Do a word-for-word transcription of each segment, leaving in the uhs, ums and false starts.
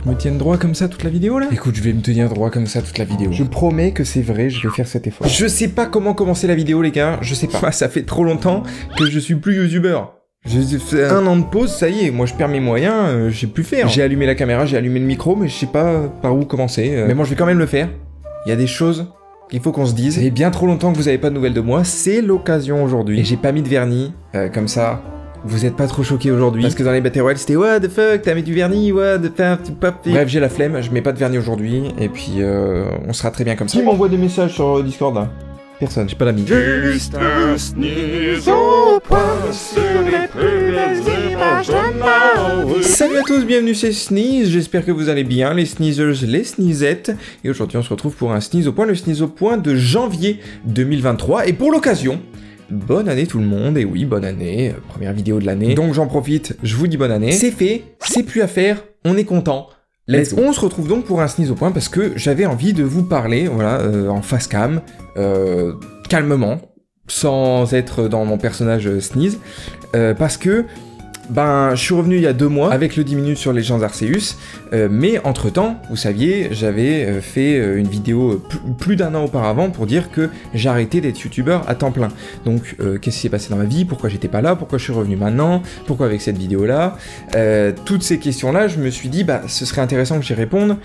je me tienne droit comme ça toute la vidéo là? Écoute, je vais me tenir droit comme ça toute la vidéo. Je promets que c'est vrai, je vais faire cet effort. Je sais pas comment commencer la vidéo les gars, je sais pas. Ça fait trop longtemps que je suis plus youtubeur. J'ai fait un an de pause, ça y est, moi je perds mes moyens, euh, j'ai plus faire. J'ai allumé la caméra, j'ai allumé le micro, mais je sais pas par où commencer. Euh, mais bon, je vais quand même le faire. Il y a des choses qu'il faut qu'on se dise. Et bien trop longtemps que vous avez pas de nouvelles de moi, c'est l'occasion aujourd'hui. Et j'ai pas mis de vernis, euh, comme ça, vous êtes pas trop choqués aujourd'hui. Parce que dans les Battle Royale, c'était what the fuck, t'as mis du vernis, what the fuck. Bref, j'ai la flemme, je mets pas de vernis aujourd'hui, et puis euh, on sera très bien comme ça. Qui m'envoie des messages sur Discord là? Personne, j'ai pas d'amis. Juste un sneeze au point sur les plus belles images de ma vie. Salut à tous, bienvenue c'est Sneeze, j'espère que vous allez bien, les sneezers, les sneezettes. Et aujourd'hui on se retrouve pour un sneeze au point, le sneeze au point de janvier deux mille vingt-trois. Et pour l'occasion, bonne année tout le monde, et oui, bonne année, première vidéo de l'année. Donc j'en profite, je vous dis bonne année. C'est fait, c'est plus à faire, on est content. Let's go. On se retrouve donc pour un sneeze au point parce que j'avais envie de vous parler, voilà, euh, en face cam, euh, calmement, sans être dans mon personnage euh, sneeze, euh, parce que ben je suis revenu il y a deux mois avec le dix minutes sur Legends Arceus, euh, mais entre temps, vous saviez, j'avais euh, fait euh, une vidéo plus, plus d'un an auparavant pour dire que j'ai arrêté d'être youtubeur à temps plein. Donc euh, qu'est-ce qui s'est passé dans ma vie, pourquoi j'étais pas là, pourquoi je suis revenu maintenant, pourquoi avec cette vidéo là, euh, toutes ces questions là, je me suis dit bah ce serait intéressant que j'y réponde.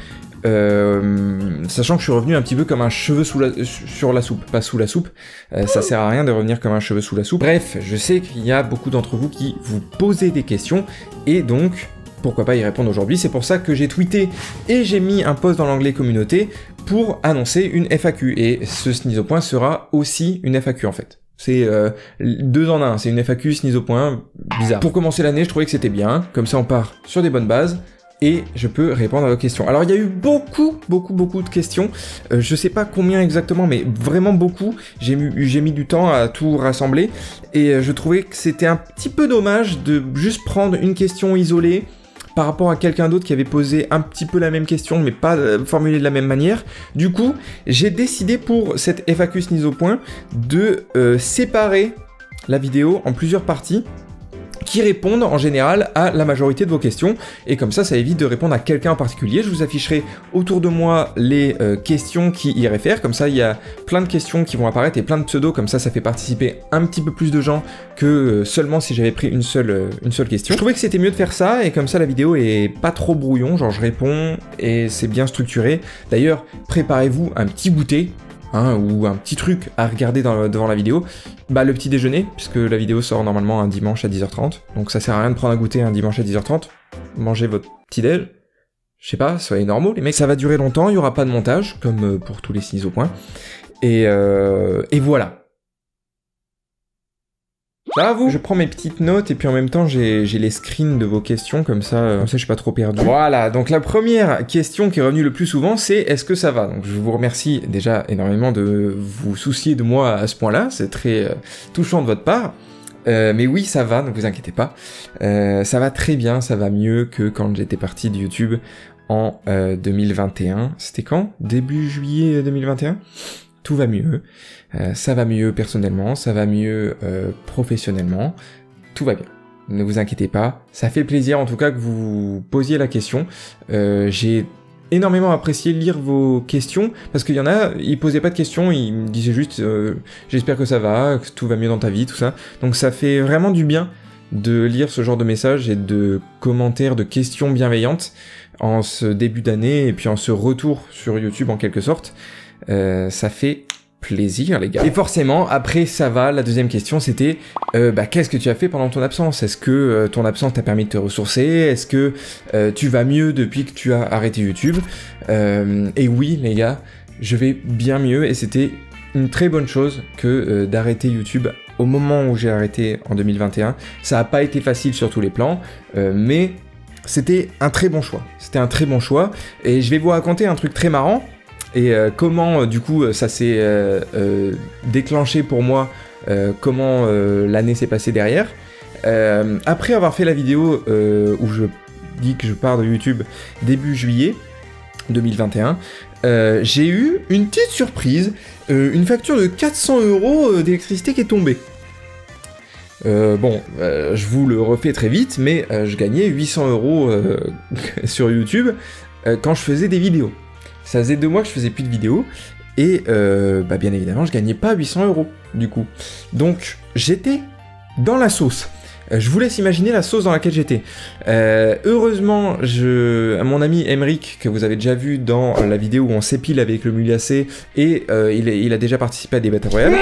Euh, sachant que je suis revenu un petit peu comme un cheveu sous la, sur la soupe, pas sous la soupe, euh, ça sert à rien de revenir comme un cheveu sous la soupe. Bref, je sais qu'il y a beaucoup d'entre vous qui vous posez des questions, et donc, pourquoi pas y répondre aujourd'hui. C'est pour ça que j'ai tweeté et j'ai mis un post dans l'onglet communauté pour annoncer une F A Q, et ce sneeze au point sera aussi une F A Q en fait. C'est euh, deux en un, c'est une F A Q, sneeze au point, bizarre. Pour commencer l'année, je trouvais que c'était bien, comme ça on part sur des bonnes bases, et je peux répondre à vos questions. Alors il y a eu beaucoup, beaucoup, beaucoup de questions, euh, je sais pas combien exactement, mais vraiment beaucoup, j'ai mis, j'ai mis du temps à tout rassembler, et euh, je trouvais que c'était un petit peu dommage de juste prendre une question isolée, par rapport à quelqu'un d'autre qui avait posé un petit peu la même question, mais pas euh, formulée de la même manière. Du coup, j'ai décidé pour cette F A Q sneeze au point, de euh, séparer la vidéo en plusieurs parties, qui répondent en général à la majorité de vos questions, et comme ça, ça évite de répondre à quelqu'un en particulier. Je vous afficherai autour de moi les euh, questions qui y réfèrent, comme ça il y a plein de questions qui vont apparaître et plein de pseudos, comme ça ça fait participer un petit peu plus de gens que euh, seulement si j'avais pris une seule, euh, une seule question. Je trouvais que c'était mieux de faire ça, et comme ça la vidéo est pas trop brouillon, genre je réponds et c'est bien structuré. D'ailleurs, préparez-vous un petit goûter, Hein, ou un petit truc à regarder dans, devant la vidéo, bah le petit déjeuner, puisque la vidéo sort normalement un dimanche à dix heures trente, donc ça sert à rien de prendre un goûter un dimanche à dix heures trente, mangez votre petit déj, je sais pas, soyez normaux les mecs, ça va durer longtemps, il y aura pas de montage, comme pour tous les sneeze au point, et, euh, et voilà. Ça va vous? Je prends mes petites notes et puis en même temps j'ai les screens de vos questions, comme ça, euh, comme ça je suis pas trop perdu. Voilà, donc la première question qui est revenue le plus souvent c'est est-ce que ça va? Donc je vous remercie déjà énormément de vous soucier de moi à ce point-là, c'est très euh, touchant de votre part. Euh, mais oui, ça va, ne vous inquiétez pas. Euh, ça va très bien, ça va mieux que quand j'étais parti de YouTube en euh, deux mille vingt et un. C'était quand? Début juillet deux mille vingt et un? Tout va mieux, euh, ça va mieux personnellement, ça va mieux euh, professionnellement, tout va bien. Ne vous inquiétez pas, ça fait plaisir en tout cas que vous posiez la question. Euh, j'ai énormément apprécié lire vos questions, parce qu'il y en a, ils posaient pas de questions, ils me disaient juste euh, j'espère que ça va, que tout va mieux dans ta vie, tout ça. Donc ça fait vraiment du bien de lire ce genre de messages et de commentaires, de questions bienveillantes en ce début d'année et puis en ce retour sur YouTube en quelque sorte. Euh, ça fait plaisir les gars. Et forcément, après ça va, la deuxième question c'était euh, bah, qu'est-ce que tu as fait pendant ton absence? Est-ce que euh, ton absence t'a permis de te ressourcer? Est-ce que euh, tu vas mieux depuis que tu as arrêté YouTube? euh, Et oui les gars, je vais bien mieux, et c'était une très bonne chose que euh, d'arrêter YouTube au moment où j'ai arrêté en deux mille vingt et un. Ça n'a pas été facile sur tous les plans, euh, mais c'était un très bon choix. C'était un très bon choix, et je vais vous raconter un truc très marrant. Et euh, comment, euh, du coup, ça s'est euh, euh, déclenché pour moi, euh, comment euh, l'année s'est passée derrière. Euh, après avoir fait la vidéo euh, où je dis que je pars de YouTube début juillet deux mille vingt et un, euh, j'ai eu une petite surprise, euh, une facture de quatre cents euros d'électricité qui est tombée. Euh, bon, euh, je vous le refais très vite, mais euh, je gagnais huit cents euros euh, sur YouTube euh, quand je faisais des vidéos. Ça faisait deux mois que je faisais plus de vidéos, et euh, bah bien évidemment, je gagnais pas huit cents euros, du coup. Donc, j'étais dans la sauce. Je vous laisse imaginer la sauce dans laquelle j'étais. Euh, heureusement, je, mon ami Emeric, que vous avez déjà vu dans la vidéo où on s'épile avec le mulacé, et euh, il, il a déjà participé à des Battle Royale,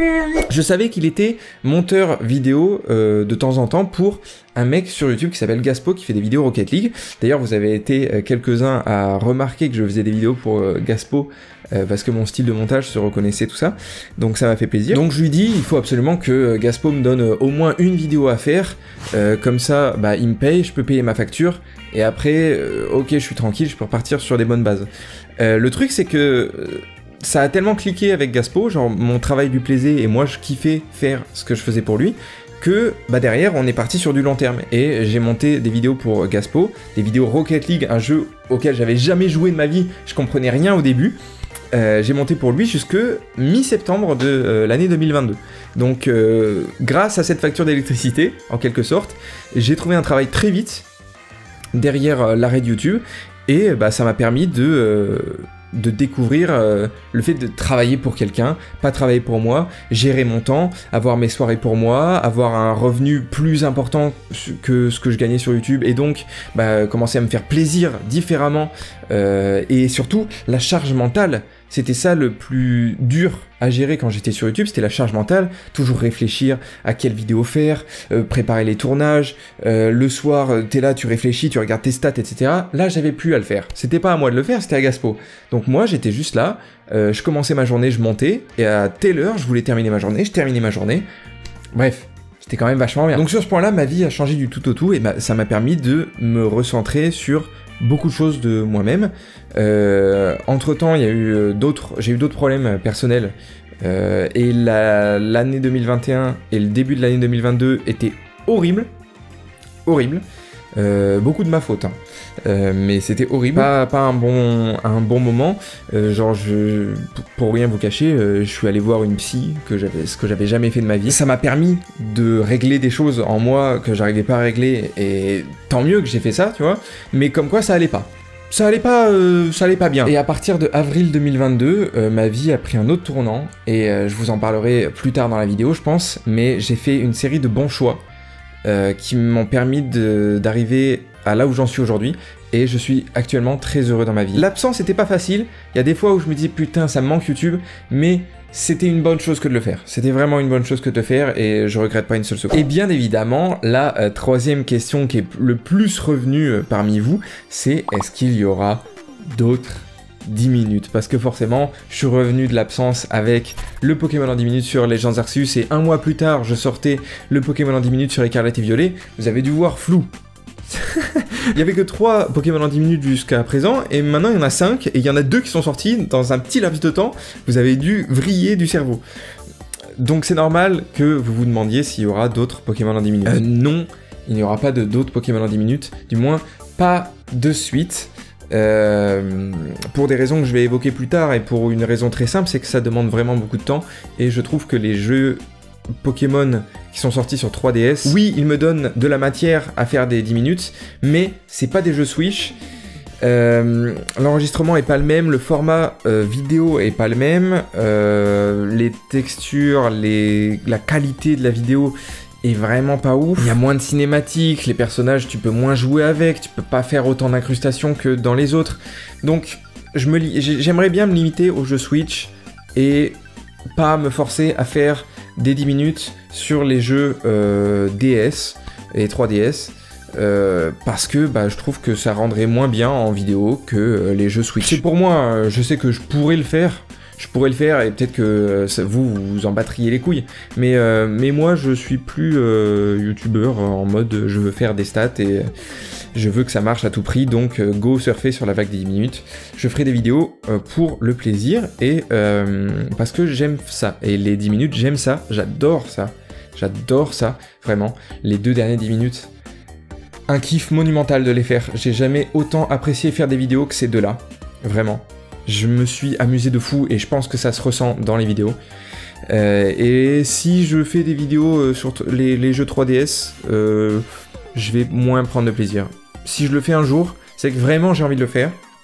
je savais qu'il était monteur vidéo euh, de temps en temps pour un mec sur YouTube qui s'appelle Gaspo, qui fait des vidéos Rocket League. D'ailleurs, vous avez été euh, quelques-uns à remarquer que je faisais des vidéos pour euh, Gaspo, euh, parce que mon style de montage se reconnaissait, tout ça. Donc ça m'a fait plaisir. Donc je lui dis, il faut absolument que Gaspo me donne euh, au moins une vidéo à faire. Euh, comme ça, bah, il me paye, je peux payer ma facture. Et après, euh, ok, je suis tranquille, je peux repartir sur des bonnes bases. Euh, le truc, c'est que... Euh, ça a tellement cliqué avec Gaspo, genre mon travail lui plaisait et moi je kiffais faire ce que je faisais pour lui, que bah derrière on est parti sur du long terme et j'ai monté des vidéos pour Gaspo, des vidéos Rocket League, un jeu auquel j'avais jamais joué de ma vie, je comprenais rien au début, euh, j'ai monté pour lui jusque mi-septembre de euh, l'année deux mille vingt-deux. Donc euh, grâce à cette facture d'électricité, en quelque sorte, j'ai trouvé un travail très vite derrière euh, l'arrêt de YouTube et bah ça m'a permis de... Euh, de découvrir euh, le fait de travailler pour quelqu'un, pas travailler pour moi, gérer mon temps, avoir mes soirées pour moi, avoir un revenu plus important que ce que je gagnais sur YouTube, et donc bah, commencer à me faire plaisir différemment, euh, et surtout la charge mentale. C'était ça le plus dur à gérer quand j'étais sur YouTube, c'était la charge mentale, toujours réfléchir à quelle vidéo faire, euh, préparer les tournages, euh, le soir t'es là, tu réfléchis, tu regardes tes stats, et cetera. Là j'avais plus à le faire, c'était pas à moi de le faire, c'était à Gaspo. Donc moi j'étais juste là, euh, je commençais ma journée, je montais, et à telle heure je voulais terminer ma journée, je terminais ma journée, bref. C'était quand même vachement bien. Donc sur ce point-là, ma vie a changé du tout au tout, et bah, ça m'a permis de me recentrer sur beaucoup de choses de moi-même. Euh, entre-temps, il y a eu d'autres, j'ai eu d'autres problèmes personnels, euh, et la, l'année deux mille vingt et un et le début de l'année deux mille vingt-deux étaient horribles, horribles. Euh, beaucoup de ma faute, hein. euh, mais c'était horrible, pas, pas un, bon, un bon moment, euh, genre je, pour rien vous cacher, euh, je suis allé voir une psy, que j'avais, ce que j'avais jamais fait de ma vie. Ça m'a permis de régler des choses en moi que j'arrivais pas à régler, et tant mieux que j'ai fait ça, tu vois, mais comme quoi ça allait pas. Ça allait pas, euh, ça allait pas bien. Et à partir de avril deux mille vingt-deux, euh, ma vie a pris un autre tournant, et euh, je vous en parlerai plus tard dans la vidéo, je pense, mais j'ai fait une série de bons choix, Euh, qui m'ont permis de, d'arriver à là où j'en suis aujourd'hui, et je suis actuellement très heureux dans ma vie. L'absence était pas facile, il y a des fois où je me dis putain ça me manque YouTube, mais c'était une bonne chose que de le faire. C'était vraiment une bonne chose que de le faire, et je regrette pas une seule seconde. Et bien évidemment, la euh, troisième question qui est le plus revenue euh, parmi vous, c'est est-ce qu'il y aura d'autres dix minutes, parce que forcément je suis revenu de l'absence avec le Pokémon en dix minutes sur Legends Arceus, et un mois plus tard je sortais le Pokémon en dix minutes sur Écarlate et Violet. Vous avez dû voir flou. Il n'y avait que trois Pokémon en dix minutes jusqu'à présent, et maintenant il y en a cinq, et il y en a deux qui sont sortis dans un petit laps de temps. Vous avez dû vriller du cerveau. Donc c'est normal que vous vous demandiez s'il y aura d'autres Pokémon en dix minutes. Euh, non, il n'y aura pas de, d'autres Pokémon en dix minutes, du moins pas de suite. Euh, pour des raisons que je vais évoquer plus tard, et pour une raison très simple, c'est que ça demande vraiment beaucoup de temps, et je trouve que les jeux Pokémon qui sont sortis sur trois D S, oui, ils me donnent de la matière à faire des dix minutes, mais c'est pas des jeux Switch. Euh, l'enregistrement est pas le même, le format euh, vidéo est pas le même, euh, les textures, les... la qualité de la vidéo est vraiment pas ouf. Il y a moins de cinématiques, les personnages tu peux moins jouer avec, tu peux pas faire autant d'incrustations que dans les autres. Donc je me li... j'aimerais bien me limiter aux jeux Switch et pas me forcer à faire des dix minutes sur les jeux euh, D S et trois D S. Euh, parce que bah, je trouve que ça rendrait moins bien en vidéo que euh, les jeux Switch. C'est pour moi, euh, je sais que je pourrais le faire, je pourrais le faire, et peut-être que euh, ça, vous, vous en battriez les couilles, mais, euh, mais moi je suis plus euh, youtubeur en mode je veux faire des stats et je veux que ça marche à tout prix, donc euh, go surfer sur la vague des dix minutes. Je ferai des vidéos euh, pour le plaisir, et euh, parce que j'aime ça, et les dix minutes j'aime ça, j'adore ça, j'adore ça, vraiment. Les deux dernières dix minutes, un kiff monumental de les faire. J'ai jamais autant apprécié faire des vidéos que ces deux-là, vraiment. Je me suis amusé de fou, et je pense que ça se ressent dans les vidéos. Euh, et si je fais des vidéos euh, sur les, les jeux trois D S, euh, je vais moins prendre de plaisir. Si je le fais un jour, c'est que vraiment j'ai envie de le faire,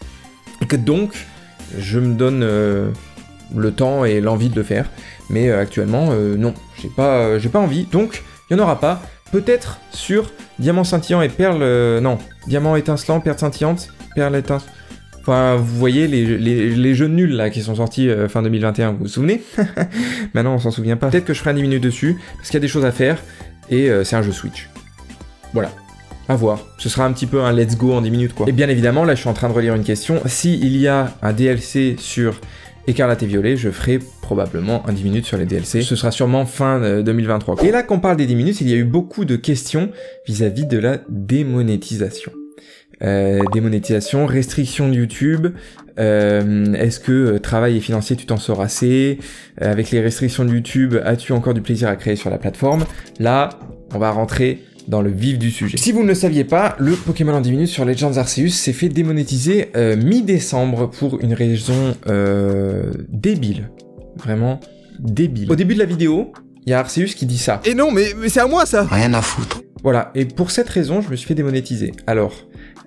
Et que donc, je me donne euh, le temps et l'envie de le faire. Mais euh, actuellement, euh, non, j'ai pas, euh, j'ai pas envie, donc il n'y en aura pas. Peut-être sur Diamant scintillant et Perle... Euh, non, Diamant étincelant, Perle scintillante, Perle étincelante... Enfin, vous voyez les, les, les jeux nuls là qui sont sortis euh, fin deux mille vingt et un, vous vous souvenez? Maintenant on s'en souvient pas. Peut-être que je ferai un dix minutes dessus, parce qu'il y a des choses à faire, et euh, c'est un jeu Switch. Voilà. À voir. Ce sera un petit peu un let's go en dix minutes quoi. Et bien évidemment, là je suis en train de relire une question. S'il y a un D L C sur Écarlate et Violet, je ferai probablement un dix minutes sur les D L C. Ce sera sûrement fin euh, deux mille vingt-trois. Et là qu'on parle des dix minutes, il y a eu beaucoup de questions vis-à-vis de la démonétisation. Euh, démonétisation, restriction de YouTube, euh, est-ce que euh, travail et financier tu t'en sors assez, euh, avec les restrictions de YouTube, as-tu encore du plaisir à créer sur la plateforme? Là, on va rentrer dans le vif du sujet. Si vous ne le saviez pas, le Pokémon en dix minutes sur Legends Arceus s'est fait démonétiser euh, mi-décembre pour une raison euh, débile. Vraiment débile. Au début de la vidéo, il y a Arceus qui dit ça. Et non, mais, mais c'est à moi ça! Rien à foutre. Voilà, et pour cette raison, je me suis fait démonétiser. Alors,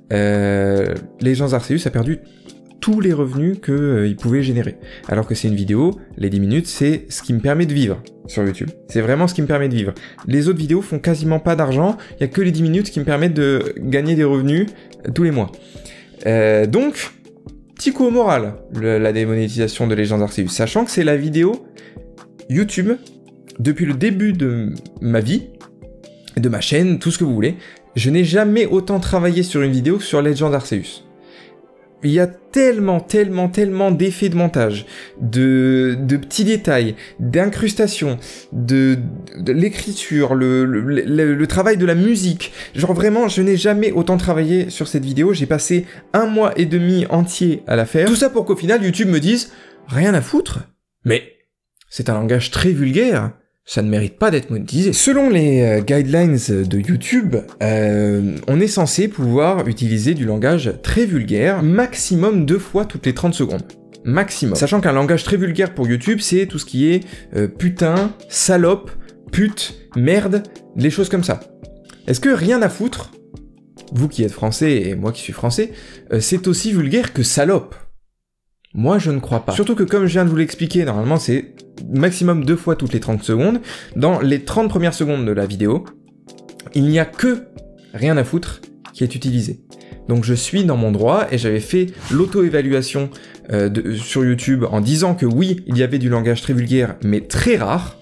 euh, Legends Arceus a perdu tous les revenus qu'il euh, pouvait générer. Alors que c'est une vidéo, les dix minutes, c'est ce qui me permet de vivre sur YouTube. C'est vraiment ce qui me permet de vivre. Les autres vidéos font quasiment pas d'argent, il y a que les dix minutes qui me permettent de gagner des revenus euh, tous les mois. Euh, donc, petit coup au moral, le, la démonétisation de Legends Arceus, sachant que c'est la vidéo YouTube, depuis le début de ma vie, de ma chaîne, tout ce que vous voulez, je n'ai jamais autant travaillé sur une vidéo que sur Legends Arceus. Il y a tellement, tellement, tellement d'effets de montage, de, de petits détails, d'incrustations, de, de l'écriture, le, le, le, le travail de la musique. Genre vraiment, je n'ai jamais autant travaillé sur cette vidéo. J'ai passé un mois et demi entier à la faire. Tout ça pour qu'au final, YouTube me dise « Rien à foutre ». Mais c'est un langage très vulgaire. Ça ne mérite pas d'être monétisé. Selon les euh, guidelines de YouTube, euh, on est censé pouvoir utiliser du langage très vulgaire, maximum deux fois toutes les trente secondes. Maximum. Sachant qu'un langage très vulgaire pour YouTube, c'est tout ce qui est euh, putain, salope, pute, merde, les choses comme ça. Est-ce que rien à foutre, vous qui êtes français et moi qui suis français, euh, c'est aussi vulgaire que salope? Moi, je ne crois pas. Surtout que comme je viens de vous l'expliquer, normalement c'est maximum deux fois toutes les trente secondes. Dans les trente premières secondes de la vidéo, il n'y a que rien à foutre qui est utilisé. Donc je suis dans mon droit et j'avais fait l'auto-évaluation euh, de, sur YouTube en disant que oui, il y avait du langage très vulgaire, mais très rare.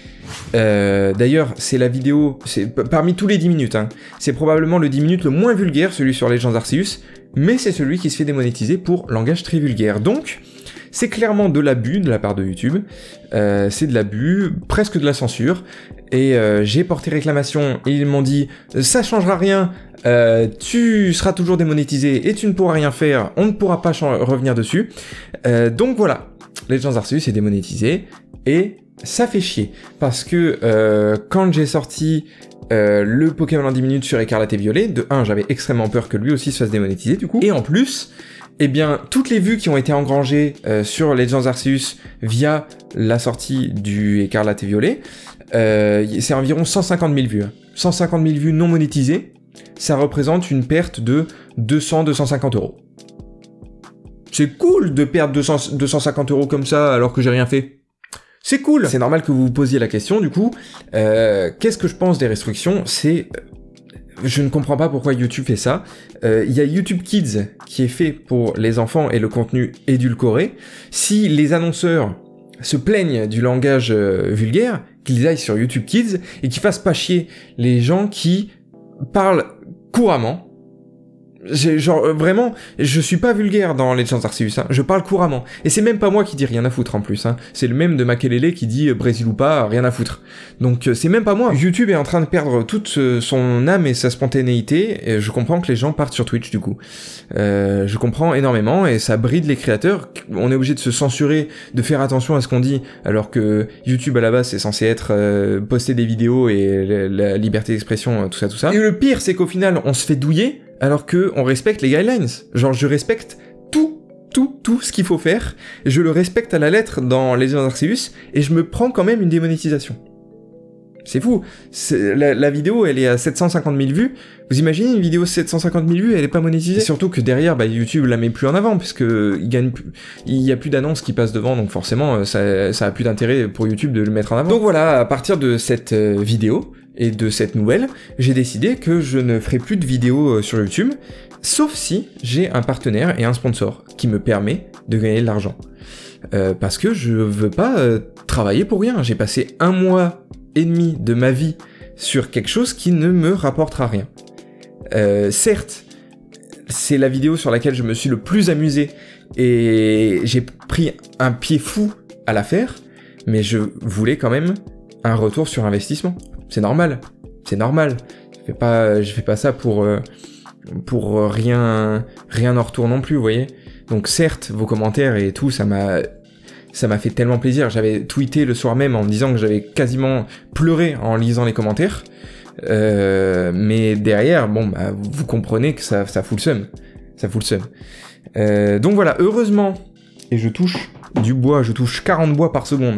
Euh, D'ailleurs, c'est la vidéo, c'est parmi tous les dix minutes, hein, c'est probablement le dix minutes le moins vulgaire, celui sur Legends Arceus, mais c'est celui qui se fait démonétiser pour langage très vulgaire. Donc, c'est clairement de l'abus de la part de YouTube, euh, c'est de l'abus, presque de la censure, et euh, j'ai porté réclamation, et ils m'ont dit « ça changera rien, euh, tu seras toujours démonétisé et tu ne pourras rien faire, on ne pourra pas revenir dessus euh, ». Donc voilà, Legends Arceus est démonétisé, et ça fait chier, parce que euh, quand j'ai sorti euh, le Pokémon en dix minutes sur Écarlate et Violet, de un, j'avais extrêmement peur que lui aussi se fasse démonétiser du coup, et en plus, eh bien, toutes les vues qui ont été engrangées euh, sur Legends Arceus via la sortie du Écarlate et Violet, euh, c'est environ cent cinquante mille vues. cent cinquante mille vues non monétisées, ça représente une perte de deux cents à deux cent cinquante euros. C'est cool de perdre deux cents, deux cent cinquante euros comme ça alors que j'ai rien fait. C'est cool. C'est normal que vous vous posiez la question, du coup. Euh, Qu'est-ce que je pense des restrictions? C'est... Je ne comprends pas pourquoi YouTube fait ça. Il euh, y a YouTube Kids qui est fait pour les enfants et le contenu édulcoré. Si les annonceurs se plaignent du langage euh, vulgaire, qu'ils aillent sur YouTube Kids et qu'ils fassent pas chier les gens qui parlent couramment. Genre, euh, vraiment, je suis pas vulgaire dans Legends Arceus, hein, je parle couramment. Et c'est même pas moi qui dis rien à foutre en plus, hein. C'est le même de Makelele qui dit euh, Brésil ou pas, rien à foutre. Donc euh, c'est même pas moi. YouTube est en train de perdre toute euh, son âme et sa spontanéité, et je comprends que les gens partent sur Twitch du coup. Euh, je comprends énormément, et ça bride les créateurs. On est obligé de se censurer, de faire attention à ce qu'on dit, alors que YouTube à la base c'est censé être euh, poster des vidéos et la, la liberté d'expression, tout ça, tout ça. Et le pire c'est qu'au final on se fait douiller, alors que on respecte les guidelines. Genre, je respecte tout, tout, tout ce qu'il faut faire, je le respecte à la lettre dans Legends Arceus, et je me prends quand même une démonétisation. C'est fou. La, la vidéo, elle est à sept cent cinquante mille vues. Vous imaginez une vidéo sept cent cinquante mille vues, elle est pas monétisée? Et surtout que derrière, bah, YouTube la met plus en avant, puisque il gagne plus, il y a plus d'annonces qui passent devant, donc forcément, ça, ça a plus d'intérêt pour YouTube de le mettre en avant. Donc voilà, à partir de cette euh, vidéo et de cette nouvelle, j'ai décidé que je ne ferai plus de vidéos euh, sur YouTube, sauf si j'ai un partenaire et un sponsor qui me permet de gagner de l'argent. Euh, parce que je veux pas euh, travailler pour rien. J'ai passé un mois et demi de ma vie sur quelque chose qui ne me rapportera rien. Euh, certes, c'est la vidéo sur laquelle je me suis le plus amusé et j'ai pris un pied fou à la faire, mais je voulais quand même un retour sur investissement. C'est normal, c'est normal. Je fais pas, je fais pas ça pour euh, pour rien rien en retour non plus, vous voyez. Donc certes, vos commentaires et tout, ça m'a ça m'a fait tellement plaisir. J'avais tweeté le soir même en me disant que j'avais quasiment pleuré en lisant les commentaires. Euh, mais derrière, bon, bah, vous comprenez que ça, ça fout le seum. Ça fout le seum. Euh, donc voilà, heureusement, et je touche du bois, je touche quarante bois par seconde,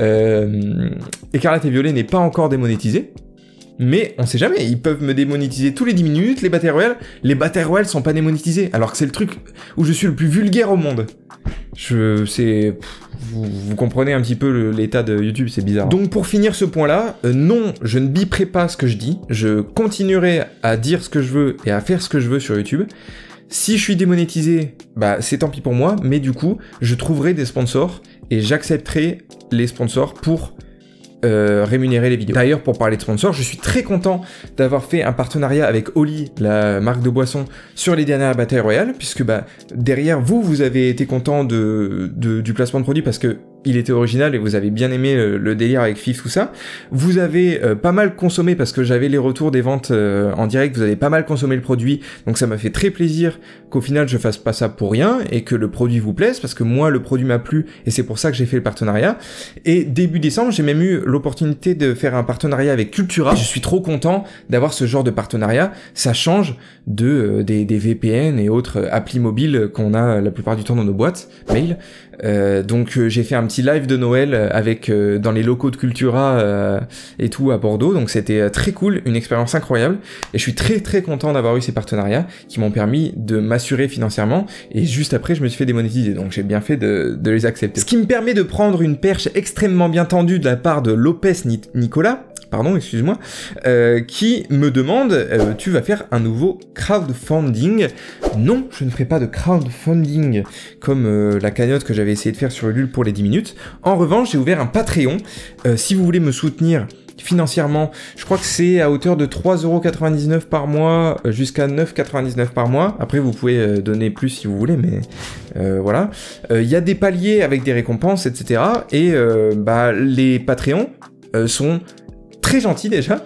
euh, Écarlate et Violet n'est pas encore démonétisé. Mais on sait jamais, ils peuvent me démonétiser tous les dix minutes, les Battle Royale. Les Battle Royale sont pas démonétisés, alors que c'est le truc où je suis le plus vulgaire au monde. Je... c'est... Vous, vous comprenez un petit peu l'état de YouTube, c'est bizarre. Donc pour finir ce point-là, euh, non, je ne biperai pas ce que je dis, je continuerai à dire ce que je veux et à faire ce que je veux sur YouTube. Si je suis démonétisé, bah c'est tant pis pour moi, mais du coup, je trouverai des sponsors et j'accepterai les sponsors pour... Euh, rémunérer les vidéos. D'ailleurs, pour parler de sponsors, je suis très content d'avoir fait un partenariat avec Oli, la marque de boisson, sur les dernières Battle Royale, puisque bah derrière vous, vous avez été content de, de du placement de produit parce que il était original et vous avez bien aimé le, le délire avec F I F, tout ça. Vous avez euh, pas mal consommé parce que j'avais les retours des ventes euh, en direct, vous avez pas mal consommé le produit, donc ça m'a fait très plaisir qu'au final je fasse pas ça pour rien et que le produit vous plaise, parce que moi le produit m'a plu et c'est pour ça que j'ai fait le partenariat. Et début décembre, j'ai même eu l'opportunité de faire un partenariat avec Cultura. Je suis trop content d'avoir ce genre de partenariat, ça change de euh, des, des V P N et autres applis mobiles qu'on a la plupart du temps dans nos boîtes mail. Euh, donc euh, j'ai fait un petit live de Noël avec euh, dans les locaux de Cultura euh, et tout à Bordeaux, donc c'était euh, très cool, une expérience incroyable, et je suis très très content d'avoir eu ces partenariats qui m'ont permis de m'assurer financièrement, et juste après je me suis fait démonétiser, donc j'ai bien fait de, de les accepter. Ce qui me permet de prendre une perche extrêmement bien tendue de la part de Lopez Nicolas, pardon, excuse-moi, euh, qui me demande euh, tu vas faire un nouveau crowdfunding? Non, je ne ferai pas de crowdfunding comme euh, la cagnotte que j'avais essayé de faire sur Ulule pour les dix minutes. En revanche, j'ai ouvert un Patreon. Euh, si vous voulez me soutenir financièrement, je crois que c'est à hauteur de trois euros quatre-vingt-dix-neuf par mois jusqu'à neuf euros quatre-vingt-dix-neuf par mois. Après, vous pouvez euh, donner plus si vous voulez, mais euh, voilà. Il euh, y a des paliers avec des récompenses, et cetera. Et euh, bah, les Patreons euh, sont très gentils déjà.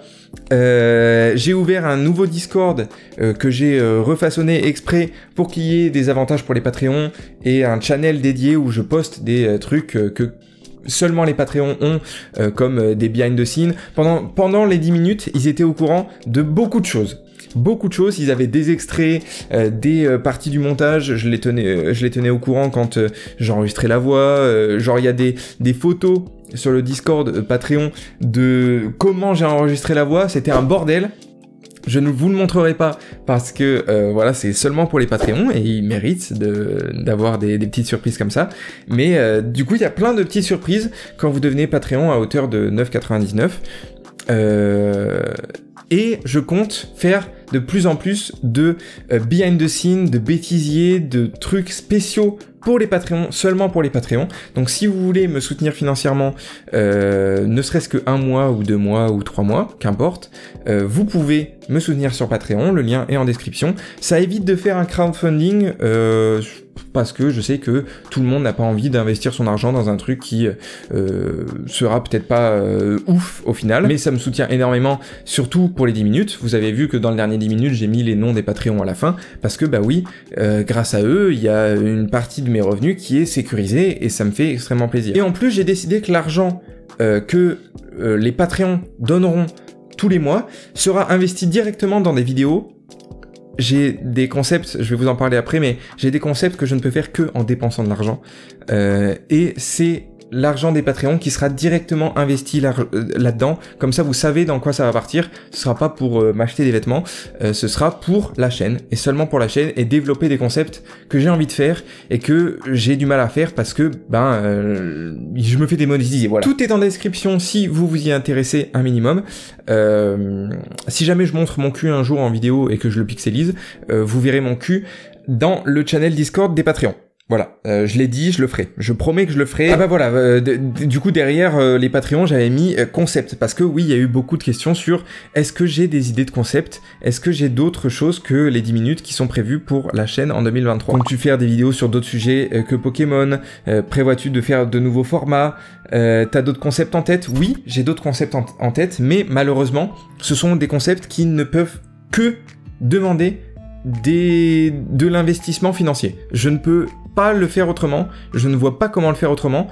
Euh, j'ai ouvert un nouveau Discord euh, que j'ai euh, refaçonné exprès pour qu'il y ait des avantages pour les Patreons et un channel dédié où je poste des euh, trucs euh, que seulement les Patreons ont, euh, comme euh, des behind the scenes. Pendant, pendant les dix minutes, ils étaient au courant de beaucoup de choses. Beaucoup de choses, ils avaient des extraits, euh, des euh, parties du montage, je les tenais, euh, je les tenais au courant quand euh, j'enregistrais la voix, euh, genre il y a des, des photos sur le Discord euh, Patreon de comment j'ai enregistré la voix, c'était un bordel. Je ne vous le montrerai pas parce que euh, voilà, c'est seulement pour les Patreons et ils méritent de, d'avoir des, des petites surprises comme ça. Mais euh, du coup, il y a plein de petites surprises quand vous devenez Patreon à hauteur de neuf euros quatre-vingt-dix-neuf. Euh... Et je compte faire de plus en plus de euh, behind the scenes, de bêtisiers, de trucs spéciaux pour les Patreons, seulement pour les Patreons. Donc si vous voulez me soutenir financièrement, euh, ne serait-ce que un mois ou deux mois ou trois mois, qu'importe, euh, vous pouvez me soutenir sur Patreon, le lien est en description. Ça évite de faire un crowdfunding, euh, parce que je sais que tout le monde n'a pas envie d'investir son argent dans un truc qui euh, sera peut-être pas euh, ouf au final, mais ça me soutient énormément, surtout pour les dix minutes. Vous avez vu que dans le dernier dix minutes, j'ai mis les noms des Patreons à la fin, parce que bah oui, euh, grâce à eux, il y a une partie de mes revenus qui est sécurisée, et ça me fait extrêmement plaisir. Et en plus, j'ai décidé que l'argent euh, que euh, les Patreons donneront tous les mois sera investi directement dans des vidéos. J'ai des concepts, je vais vous en parler après, mais j'ai des concepts que je ne peux faire que en dépensant de l'argent. Euh, et c'est l'argent des Patreons qui sera directement investi là, euh, là-dedans. Comme ça, vous savez dans quoi ça va partir. Ce sera pas pour euh, m'acheter des vêtements, euh, ce sera pour la chaîne et seulement pour la chaîne et développer des concepts que j'ai envie de faire et que j'ai du mal à faire parce que ben euh, je me fais démonétiser. Voilà. Tout est en description si vous vous y intéressez un minimum. Euh, si jamais je montre mon cul un jour en vidéo et que je le pixelise, euh, vous verrez mon cul dans le channel Discord des Patreons. Voilà, euh, je l'ai dit, je le ferai. Je promets que je le ferai. Ah bah voilà, euh, du coup derrière euh, les Patreons, j'avais mis euh, concept, parce que oui, il y a eu beaucoup de questions sur est-ce que j'ai des idées de concept, est-ce que j'ai d'autres choses que les dix minutes qui sont prévues pour la chaîne en deux mille vingt-trois. Comptes-tu faire des vidéos sur d'autres sujets euh, que Pokémon? euh, Prévois-tu de faire de nouveaux formats? euh, T'as d'autres concepts en tête? Oui, j'ai d'autres concepts en, en tête, mais malheureusement, ce sont des concepts qui ne peuvent que demander des... de l'investissement financier. Je ne peux pas le faire autrement, je ne vois pas comment le faire autrement.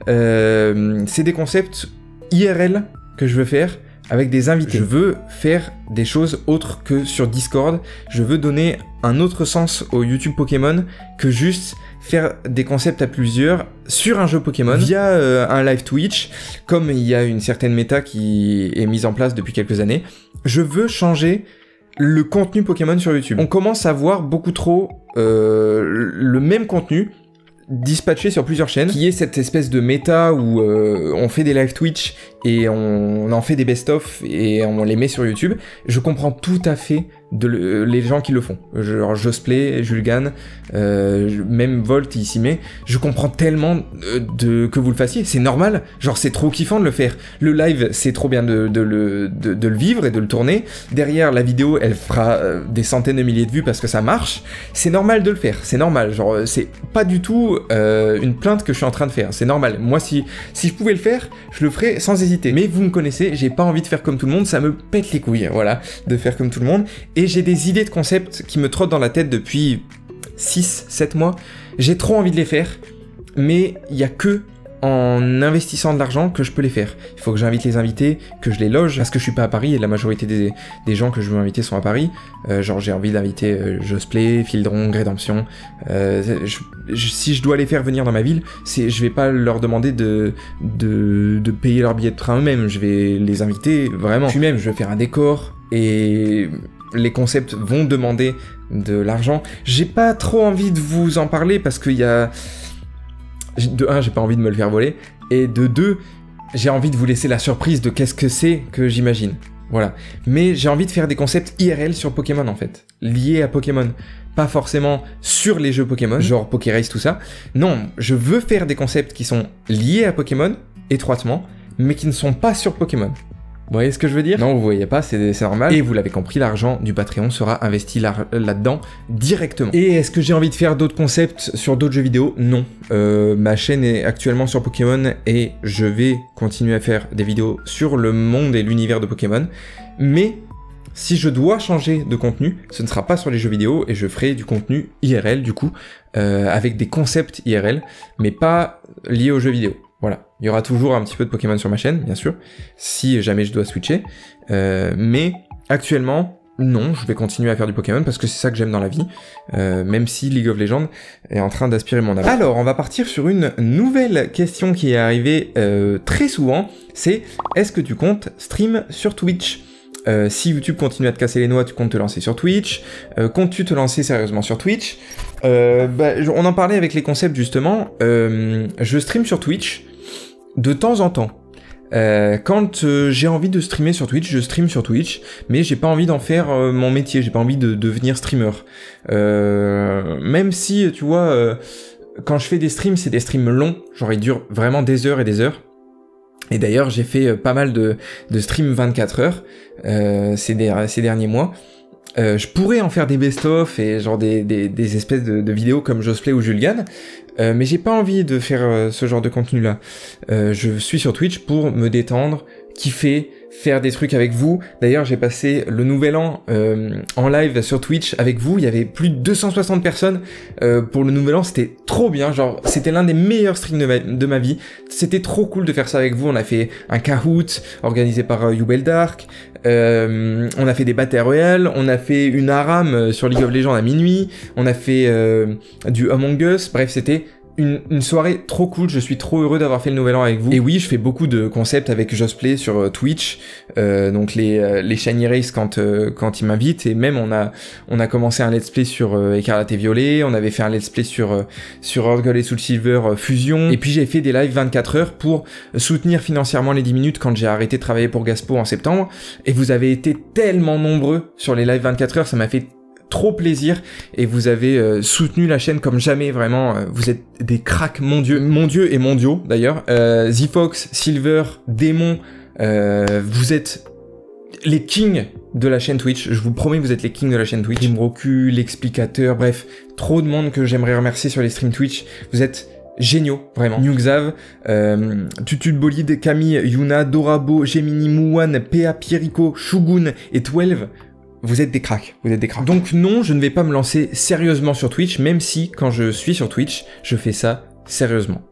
Euh, c'est des concepts I R L que je veux faire avec des invités. Je veux faire des choses autres que sur Discord. Je veux donner un autre sens au YouTube Pokémon que juste faire des concepts à plusieurs sur un jeu Pokémon via euh, un live Twitch, comme il y a une certaine méta qui est mise en place depuis quelques années. Je veux changer le contenu Pokémon sur YouTube. On commence à voir beaucoup trop euh, le même contenu dispatché sur plusieurs chaînes, qui est cette espèce de méta où euh, on fait des live Twitch et on, on en fait des best-of et on les met sur YouTube. Je comprends tout à fait de le, les gens qui le font. Genre Josplay, Julgan, euh, même Volt il s'y met. Je comprends tellement de, que vous le fassiez. C'est normal. Genre c'est trop kiffant de le faire. Le live, c'est trop bien de, de, le, de, de le vivre et de le tourner. Derrière, la vidéo, elle fera euh, des centaines de milliers de vues parce que ça marche. C'est normal de le faire. C'est normal. Genre c'est pas du tout euh, une plainte que je suis en train de faire. C'est normal. Moi, si, si je pouvais le faire, je le ferais sans hésiter. Mais vous me connaissez, j'ai pas envie de faire comme tout le monde. Ça me pète les couilles, voilà, de faire comme tout le monde. Et j'ai des idées de concepts qui me trottent dans la tête depuis six sept mois. J'ai trop envie de les faire, mais il y a que en investissant de l'argent que je peux les faire. Il faut que j'invite les invités, que je les loge, parce que je suis pas à Paris et la majorité des, des gens que je veux inviter sont à Paris. Euh, genre j'ai envie d'inviter euh, Josplay, Fildrong, Rédemption. Euh, je, je, si je dois les faire venir dans ma ville, c'est, je vais pas leur demander de, de, de payer leur billet de train eux-mêmes. Je vais les inviter vraiment. Puis même, je vais faire un décor et les concepts vont demander de l'argent. J'ai pas trop envie de vous en parler parce qu'il y a... De un, j'ai pas envie de me le faire voler, et de deux, j'ai envie de vous laisser la surprise de qu'est-ce que c'est que j'imagine. Voilà. Mais j'ai envie de faire des concepts I R L sur Pokémon en fait, liés à Pokémon. Pas forcément sur les jeux Pokémon, genre Pokérace, tout ça. Non, je veux faire des concepts qui sont liés à Pokémon, étroitement, mais qui ne sont pas sur Pokémon. Vous voyez ce que je veux dire? Non, vous voyez pas, c'est normal. Et vous l'avez compris, l'argent du Patreon sera investi là, là-dedans directement. Et est-ce que j'ai envie de faire d'autres concepts sur d'autres jeux vidéo? Non. Euh, ma chaîne est actuellement sur Pokémon et je vais continuer à faire des vidéos sur le monde et l'univers de Pokémon. Mais si je dois changer de contenu, ce ne sera pas sur les jeux vidéo et je ferai du contenu I R L du coup, euh, avec des concepts I R L, mais pas liés aux jeux vidéo. Voilà, il y aura toujours un petit peu de Pokémon sur ma chaîne, bien sûr, si jamais je dois switcher, euh, mais actuellement, non, je vais continuer à faire du Pokémon parce que c'est ça que j'aime dans la vie, euh, même si League of Legends est en train d'aspirer mon âme. Alors, on va partir sur une nouvelle question qui est arrivée euh, très souvent, c'est « Est-ce que tu comptes stream sur Twitch ?» Euh, si YouTube continue à te casser les noix, tu comptes te lancer sur Twitch. Euh, comptes-tu te lancer sérieusement sur Twitch? euh, bah, On en parlait avec les concepts justement. Euh, je stream sur Twitch de temps en temps. Euh, quand euh, j'ai envie de streamer sur Twitch, je stream sur Twitch, mais j'ai pas envie d'en faire euh, mon métier, j'ai pas envie de devenir streamer. Euh, même si, tu vois, euh, quand je fais des streams, c'est des streams longs, genre ils durent vraiment des heures et des heures. Et d'ailleurs, j'ai fait euh, pas mal de, de streams vingt-quatre heures euh, ces, der ces derniers mois. Euh, je pourrais en faire des best-of et genre des, des, des espèces de, de vidéos comme Josplay ou Julgan, euh, mais j'ai pas envie de faire euh, ce genre de contenu-là. Euh, je suis sur Twitch pour me détendre, kiffer, faire des trucs avec vous. D'ailleurs, j'ai passé le nouvel an euh, en live sur Twitch avec vous. Il y avait plus de deux cent soixante personnes euh, pour le nouvel an. C'était trop bien. Genre, c'était l'un des meilleurs streams de ma, de ma vie. C'était trop cool de faire ça avec vous. On a fait un Kahoot organisé par euh, Yubel Dark. Euh, on a fait des Battle Royale. On a fait une Aram sur League of Legends à minuit. On a fait euh, du Among Us. Bref, c'était Une, une soirée trop cool, je suis trop heureux d'avoir fait le nouvel an avec vous. Et oui, je fais beaucoup de concepts avec Josplay sur euh, Twitch, euh, donc les, euh, les Shiny Race quand, euh, quand ils m'invitent, et même on a, on a commencé un let's play sur euh, Écarlate et Violet, on avait fait un let's play sur, euh, sur Earth Gold et Soul Silver euh, Fusion, et puis j'ai fait des lives vingt-quatre heures pour soutenir financièrement les dix minutes quand j'ai arrêté de travailler pour Gaspo en septembre, et vous avez été tellement nombreux sur les lives vingt-quatre heures, ça m'a fait trop plaisir, et vous avez euh, soutenu la chaîne comme jamais, vraiment, euh, vous êtes des cracks mondiaux, mondiaux et mondiaux d'ailleurs, euh, Z-Fox, Silver, Démon, euh, vous êtes les kings de la chaîne Twitch, je vous promets, vous êtes les kings de la chaîne Twitch. Rimroku, l'explicateur, bref, trop de monde que j'aimerais remercier sur les streams Twitch, vous êtes géniaux, vraiment. Newxav, euh, Tutu de Bolide, Camille, Yuna, Dorabo, Gemini, Mouan, P A, Pierrico, Shugun et douze. Vous êtes des cracks, vous êtes des cracks. Donc non, je ne vais pas me lancer sérieusement sur Twitch, même si, quand je suis sur Twitch, je fais ça sérieusement.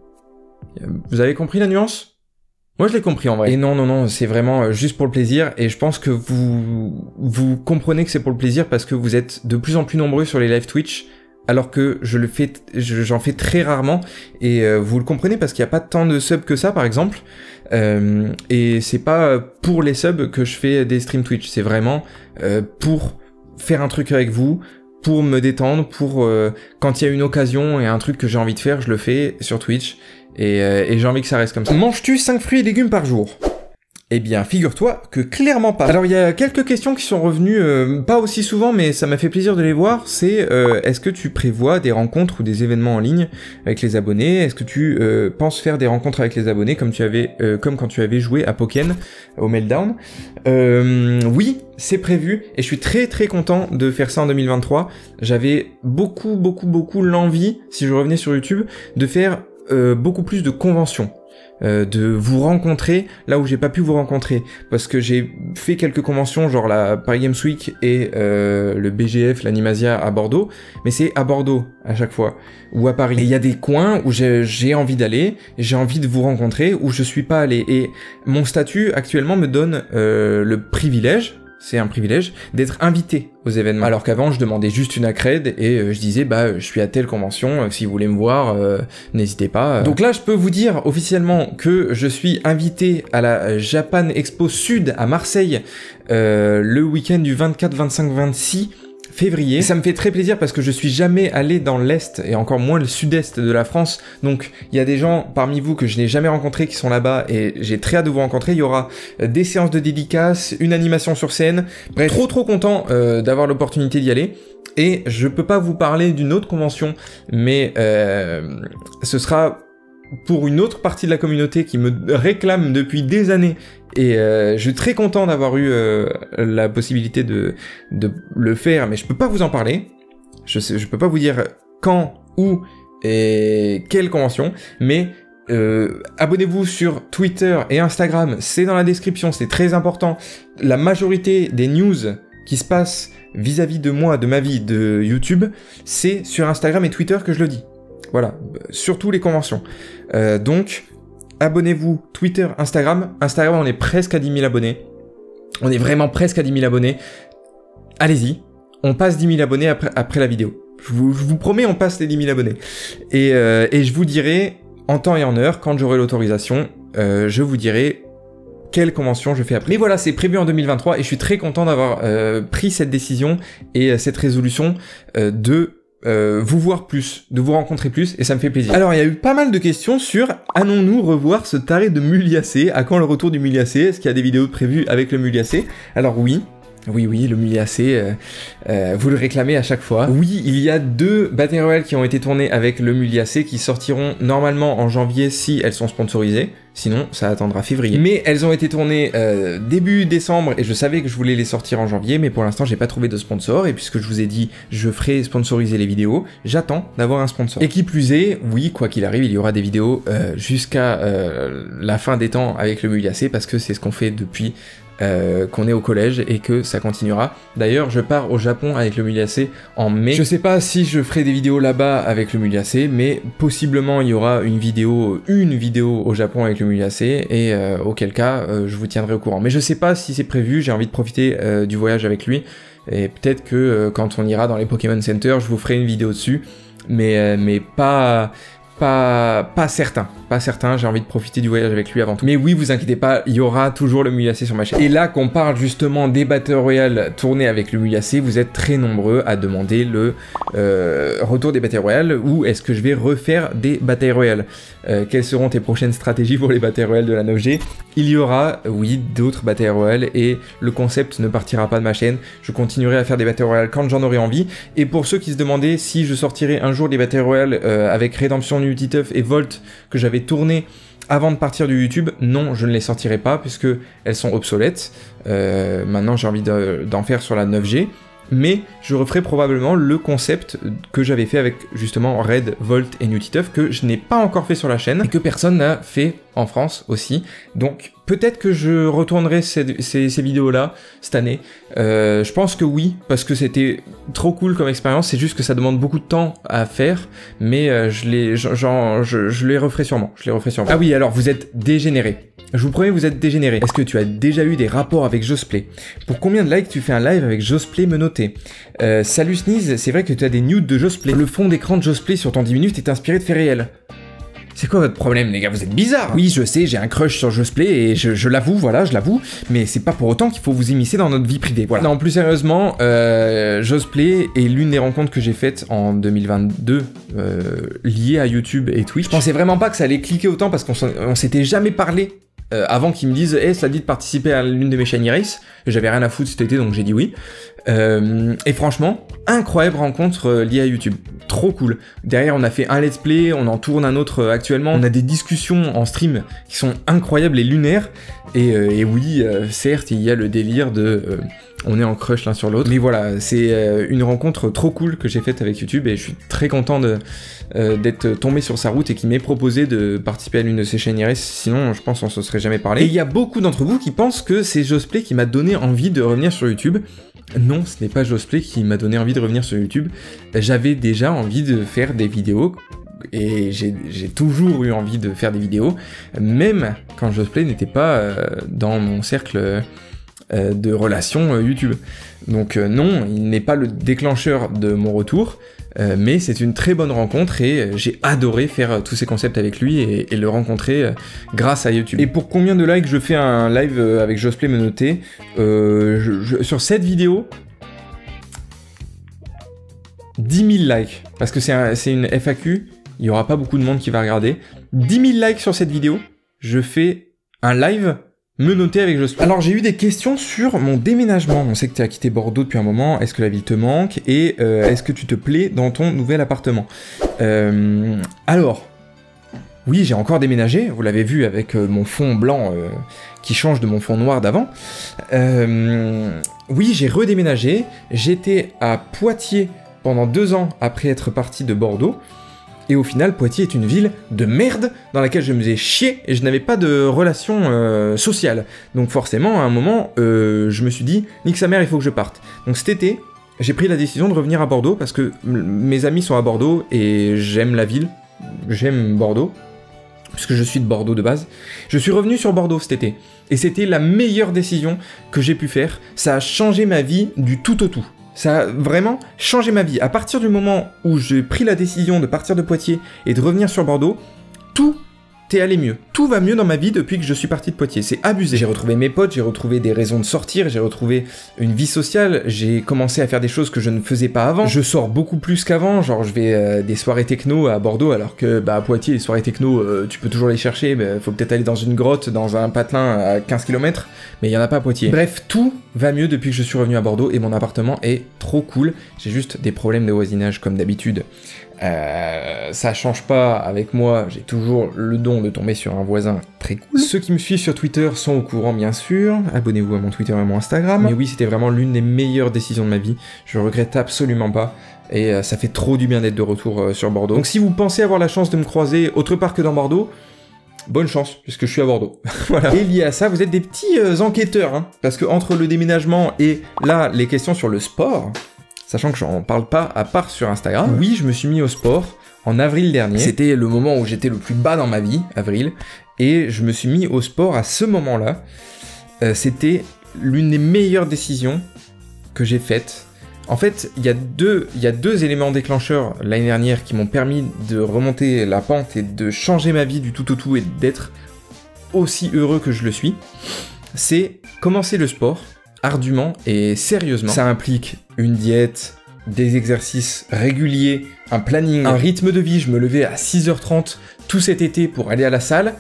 Vous avez compris la nuance ? Moi, je l'ai compris en vrai. Et non, non, non, c'est vraiment juste pour le plaisir, et je pense que vous, vous comprenez que c'est pour le plaisir parce que vous êtes de plus en plus nombreux sur les live Twitch, alors que je le fais, j'en fais très rarement, et euh, vous le comprenez parce qu'il n'y a pas tant de subs que ça, par exemple, euh, et c'est pas pour les subs que je fais des streams Twitch, c'est vraiment euh, pour faire un truc avec vous, pour me détendre, pour euh, quand il y a une occasion et un truc que j'ai envie de faire, je le fais sur Twitch, et, euh, et j'ai envie que ça reste comme ça. Manges-tu cinq fruits et légumes par jour ? Eh bien, figure-toi que clairement pas. Alors, il y a quelques questions qui sont revenues, euh, pas aussi souvent, mais ça m'a fait plaisir de les voir. C'est, euh, est-ce que tu prévois des rencontres ou des événements en ligne avec les abonnés ? Est-ce que tu euh, penses faire des rencontres avec les abonnés comme tu avais, euh, comme quand tu avais joué à Pokken au Meltdown ? euh, Oui, c'est prévu, et je suis très très content de faire ça en deux mille vingt-trois. J'avais beaucoup beaucoup beaucoup l'envie, si je revenais sur YouTube, de faire euh, beaucoup plus de conventions. Euh, de vous rencontrer là où j'ai pas pu vous rencontrer, parce que j'ai fait quelques conventions genre la Paris Games Week et euh, le B G F, l'Animasia à Bordeaux, mais c'est à Bordeaux à chaque fois, ou à Paris. Et il y a des coins où j'ai envie d'aller, j'ai envie de vous rencontrer, où je suis pas allé, et mon statut actuellement me donne euh, le privilège, c'est un privilège, d'être invité aux événements. Alors qu'avant, je demandais juste une accred et euh, je disais, bah, je suis à telle convention, euh, si vous voulez me voir, euh, n'hésitez pas. Donc là, je peux vous dire officiellement que je suis invité à la Japan Expo Sud à Marseille euh, le week-end du vingt-quatre, vingt-cinq, vingt-six février. Et ça me fait très plaisir parce que je suis jamais allé dans l'Est et encore moins le Sud-Est de la France. Donc il y a des gens parmi vous que je n'ai jamais rencontrés qui sont là-bas et j'ai très hâte de vous rencontrer. Il y aura des séances de dédicaces, une animation sur scène. Bref, trop trop content euh, d'avoir l'opportunité d'y aller. Et je peux pas vous parler d'une autre convention, mais euh, ce sera pour une autre partie de la communauté qui me réclame depuis des années. Et euh, je suis très content d'avoir eu euh, la possibilité de, de le faire, mais je peux pas vous en parler. Je sais, je peux pas vous dire quand, où et quelle convention, mais euh, abonnez-vous sur Twitter et Instagram, c'est dans la description, c'est très important. La majorité des news qui se passent vis-à-vis de moi, de ma vie, de YouTube, c'est sur Instagram et Twitter que je le dis. Voilà, surtout les conventions. Euh, donc, abonnez-vous, Twitter, Instagram. Instagram, on est presque à dix mille abonnés. On est vraiment presque à dix mille abonnés. Allez-y, on passe dix mille abonnés après, après la vidéo. Je vous, je vous promets, on passe les dix mille abonnés. Et, euh, et je vous dirai, en temps et en heure, quand j'aurai l'autorisation, euh, je vous dirai quelle convention je fais après. Mais voilà, c'est prévu en deux mille vingt-trois et je suis très content d'avoir euh, pris cette décision et euh, cette résolution euh, de Euh, vous voir plus, de vous rencontrer plus, et ça me fait plaisir. Alors, il y a eu pas mal de questions sur allons-nous revoir ce taré de Muliacé? À quand le retour du Muliacé? Est-ce qu'il y a des vidéos prévues avec le Muliacé? Alors oui, oui, oui, le Muliacé, euh, euh, vous le réclamez à chaque fois. Oui, il y a deux Battle Royale qui ont été tournées avec le Muliacé qui sortiront normalement en janvier si elles sont sponsorisées. Sinon, ça attendra février. Mais elles ont été tournées euh, début décembre et je savais que je voulais les sortir en janvier, mais pour l'instant, j'ai pas trouvé de sponsor. Et puisque je vous ai dit, je ferai sponsoriser les vidéos, j'attends d'avoir un sponsor. Et qui plus est, oui, quoi qu'il arrive, il y aura des vidéos euh, jusqu'à euh, la fin des temps avec le Muliacé parce que c'est ce qu'on fait depuis Euh, qu'on est au collège et que ça continuera. D'ailleurs, je pars au Japon avec le Muliacé en mai. Je sais pas si je ferai des vidéos là-bas avec le Muliacé, mais possiblement il y aura une vidéo, une vidéo au Japon avec le Muliacé et euh, auquel cas euh, je vous tiendrai au courant. Mais je sais pas si c'est prévu, j'ai envie de profiter euh, du voyage avec lui et peut-être que euh, quand on ira dans les Pokémon Center, je vous ferai une vidéo dessus, mais, euh, mais pas... pas, pas certain. Pas certain, j'ai envie de profiter du voyage avec lui avant tout. Mais oui, vous inquiétez pas, il y aura toujours le Muyacé sur ma chaîne. Et là qu'on parle justement des Battle Royale tournés avec le Muyacé, vous êtes très nombreux à demander le euh, retour des Battle Royale, ou est-ce que je vais refaire des Battle Royale. euh, Quelles seront tes prochaines stratégies pour les Battle Royale de la neuf G? Il y aura, oui, d'autres Battle Royale, et le concept ne partira pas de ma chaîne. Je continuerai à faire des Battle Royale quand j'en aurai envie. Et pour ceux qui se demandaient si je sortirais un jour des Battle Royale euh, avec Redemption, Nutiteuf et Volt que j'avais tourné avant de partir du YouTube, non, je ne les sortirai pas puisque elles sont obsolètes. Euh, maintenant, j'ai envie d'en faire sur la neuf G. Mais je referai probablement le concept que j'avais fait avec justement Red, Volt et Nutiteuf, que je n'ai pas encore fait sur la chaîne et que personne n'a fait en France aussi. Donc peut-être que je retournerai ces, ces, ces vidéos-là cette année. Euh, je pense que oui, parce que c'était trop cool comme expérience. C'est juste que ça demande beaucoup de temps à faire, mais euh, je, les, genre, je, je les referai sûrement. Je les referai sûrement. Ah oui, alors vous êtes dégénérés. Je vous promets, vous êtes dégénérés. Est-ce que tu as déjà eu des rapports avec Josplay? Pour combien de likes tu fais un live avec Josplay menotté? euh, Salut Sneeze, c'est vrai que tu as des nudes de Josplay. Le fond d'écran de Josplay sur ton dix minutes est inspiré de faits réels. C'est quoi votre problème, les gars? Vous êtes bizarres. Oui, je sais, j'ai un crush sur Josplay et je, je l'avoue, voilà, je l'avoue, mais c'est pas pour autant qu'il faut vous immiscer dans notre vie privée, voilà. Non, plus sérieusement, euh, Josplay est l'une des rencontres que j'ai faites en deux mille vingt-deux, euh, liées à YouTube et Twitch. Je pensais vraiment pas que ça allait cliquer autant parce qu'on s'était jamais parlé euh, avant qu'ils me disent « Hey, ça te dit de participer à l'une de mes Shiny Race ?» J'avais rien à foutre cet été, donc j'ai dit oui. Euh, et franchement, incroyable rencontre euh, liée à YouTube. Trop cool. Derrière, on a fait un let's play, on en tourne un autre euh, actuellement. On a des discussions en stream qui sont incroyables et lunaires. Et, euh, et oui, euh, certes, il y a le délire de... Euh, on est en crush l'un sur l'autre. Mais voilà, c'est euh, une rencontre trop cool que j'ai faite avec YouTube et je suis très content de, euh, d'être tombé sur sa route et qu'il m'ait proposé de participer à l'une de ses Shiny Race. Sinon, je pense qu'on se serait jamais parlé. Et il y a beaucoup d'entre vous qui pensent que c'est Josplay qui m'a donné envie de revenir sur YouTube. Non, ce n'est pas Josplay qui m'a donné envie de revenir sur YouTube. J'avais déjà envie de faire des vidéos et j'ai toujours eu envie de faire des vidéos, même quand Josplay n'était pas euh, dans mon cercle euh, de relations euh, YouTube. Donc euh, non, il n'est pas le déclencheur de mon retour, euh, mais c'est une très bonne rencontre et euh, j'ai adoré faire euh, tous ces concepts avec lui et, et le rencontrer euh, grâce à YouTube. Et pour combien de likes je fais un live euh, avec Josplay menotté? euh, je, je, Sur cette vidéo, dix mille likes, parce que c'est un, une F A Q, il n'y aura pas beaucoup de monde qui va regarder. dix mille likes sur cette vidéo, je fais un live menotté avec Josplay. Alors j'ai eu des questions sur mon déménagement. On sait que tu as quitté Bordeaux depuis un moment. Est-ce que la ville te manque? Et euh, est-ce que tu te plais dans ton nouvel appartement? euh, Alors, oui, j'ai encore déménagé. Vous l'avez vu avec euh, mon fond blanc euh, qui change de mon fond noir d'avant. Euh, oui, j'ai redéménagé. J'étais à Poitiers pendant deux ans après être parti de Bordeaux. Et au final, Poitiers est une ville de merde dans laquelle je me faisais chier et je n'avais pas de relation euh, sociale. Donc forcément, à un moment, euh, je me suis dit, nique sa mère, il faut que je parte. Donc cet été, j'ai pris la décision de revenir à Bordeaux parce que mes amis sont à Bordeaux et j'aime la ville, j'aime Bordeaux, puisque je suis de Bordeaux de base. Je suis revenu sur Bordeaux cet été et c'était la meilleure décision que j'ai pu faire. Ça a changé ma vie du tout au tout. Ça a vraiment changé ma vie. À partir du moment où j'ai pris la décision de partir de Poitiers et de revenir sur Bordeaux, tout est allé mieux. Tout va mieux dans ma vie depuis que je suis parti de Poitiers. C'est abusé. J'ai retrouvé mes potes, j'ai retrouvé des raisons de sortir, j'ai retrouvé une vie sociale, j'ai commencé à faire des choses que je ne faisais pas avant. Je sors beaucoup plus qu'avant, genre je vais euh, des soirées techno à Bordeaux, alors que bah, à Poitiers, les soirées techno, euh, tu peux toujours les chercher, mais faut peut-être aller dans une grotte, dans un patelin à quinze kilomètres, mais il n'y en a pas à Poitiers. Bref, tout va mieux depuis que je suis revenu à Bordeaux et mon appartement est trop cool. J'ai juste des problèmes de voisinage comme d'habitude. Euh, ça change pas avec moi, j'ai toujours le don de tomber sur un voisin très cool. Ceux qui me suivent sur Twitter sont au courant bien sûr, abonnez-vous à mon Twitter et à mon Instagram. Mais oui, c'était vraiment l'une des meilleures décisions de ma vie, je regrette absolument pas. Et euh, ça fait trop du bien d'être de retour euh, sur Bordeaux. Donc si vous pensez avoir la chance de me croiser autre part que dans Bordeaux, bonne chance, puisque je suis à Bordeaux. Voilà. Et lié à ça, vous êtes des petits euh, enquêteurs, hein, parce que entre le déménagement et là, les questions sur le sport, sachant que j'en parle pas à part sur Instagram, oui, je me suis mis au sport en avril dernier. C'était le moment où j'étais le plus bas dans ma vie, avril, et je me suis mis au sport à ce moment-là. Euh, C'était l'une des meilleures décisions que j'ai faites En fait, il y a deux, il y a deux éléments déclencheurs l'année dernière qui m'ont permis de remonter la pente et de changer ma vie du tout au tout et d'être aussi heureux que je le suis. C'est commencer le sport ardument et sérieusement. Ça implique une diète, des exercices réguliers, un planning, un rythme de vie. Je me levais à six heures trente tout cet été pour aller à la salle.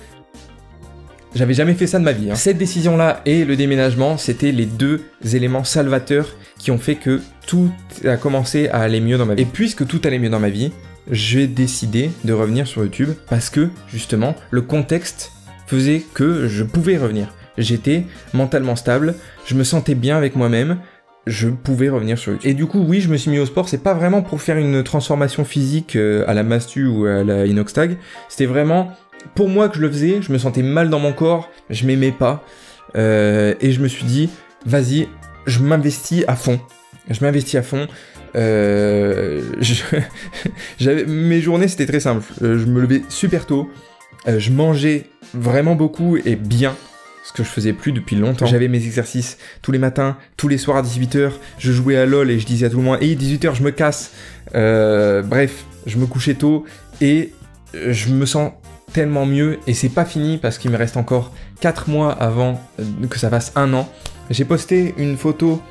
J'avais jamais fait ça de ma vie. Hein. Cette décision-là et le déménagement, c'était les deux éléments salvateurs qui ont fait que tout a commencé à aller mieux dans ma vie. Et puisque tout allait mieux dans ma vie, j'ai décidé de revenir sur YouTube parce que, justement, le contexte faisait que je pouvais revenir. J'étais mentalement stable, je me sentais bien avec moi-même, je pouvais revenir sur YouTube. Et du coup, oui, je me suis mis au sport, c'est pas vraiment pour faire une transformation physique à la Mastu ou à la Inoxtag, c'était vraiment pour moi que je le faisais, je me sentais mal dans mon corps, je m'aimais pas, euh, et je me suis dit, vas-y, je m'investis à fond. Je m'investis à fond. Euh, je... Mes journées, c'était très simple. Je me levais super tôt, euh, je mangeais vraiment beaucoup et bien, ce que je faisais plus depuis longtemps. J'avais mes exercices tous les matins, tous les soirs à dix-huit heures, je jouais à LoL et je disais à tout le monde, hey, dix-huit heures, je me casse. Euh, bref, je me couchais tôt et je me sens tellement mieux, et c'est pas fini parce qu'il me reste encore quatre mois avant que ça fasse un an. J'ai posté une photo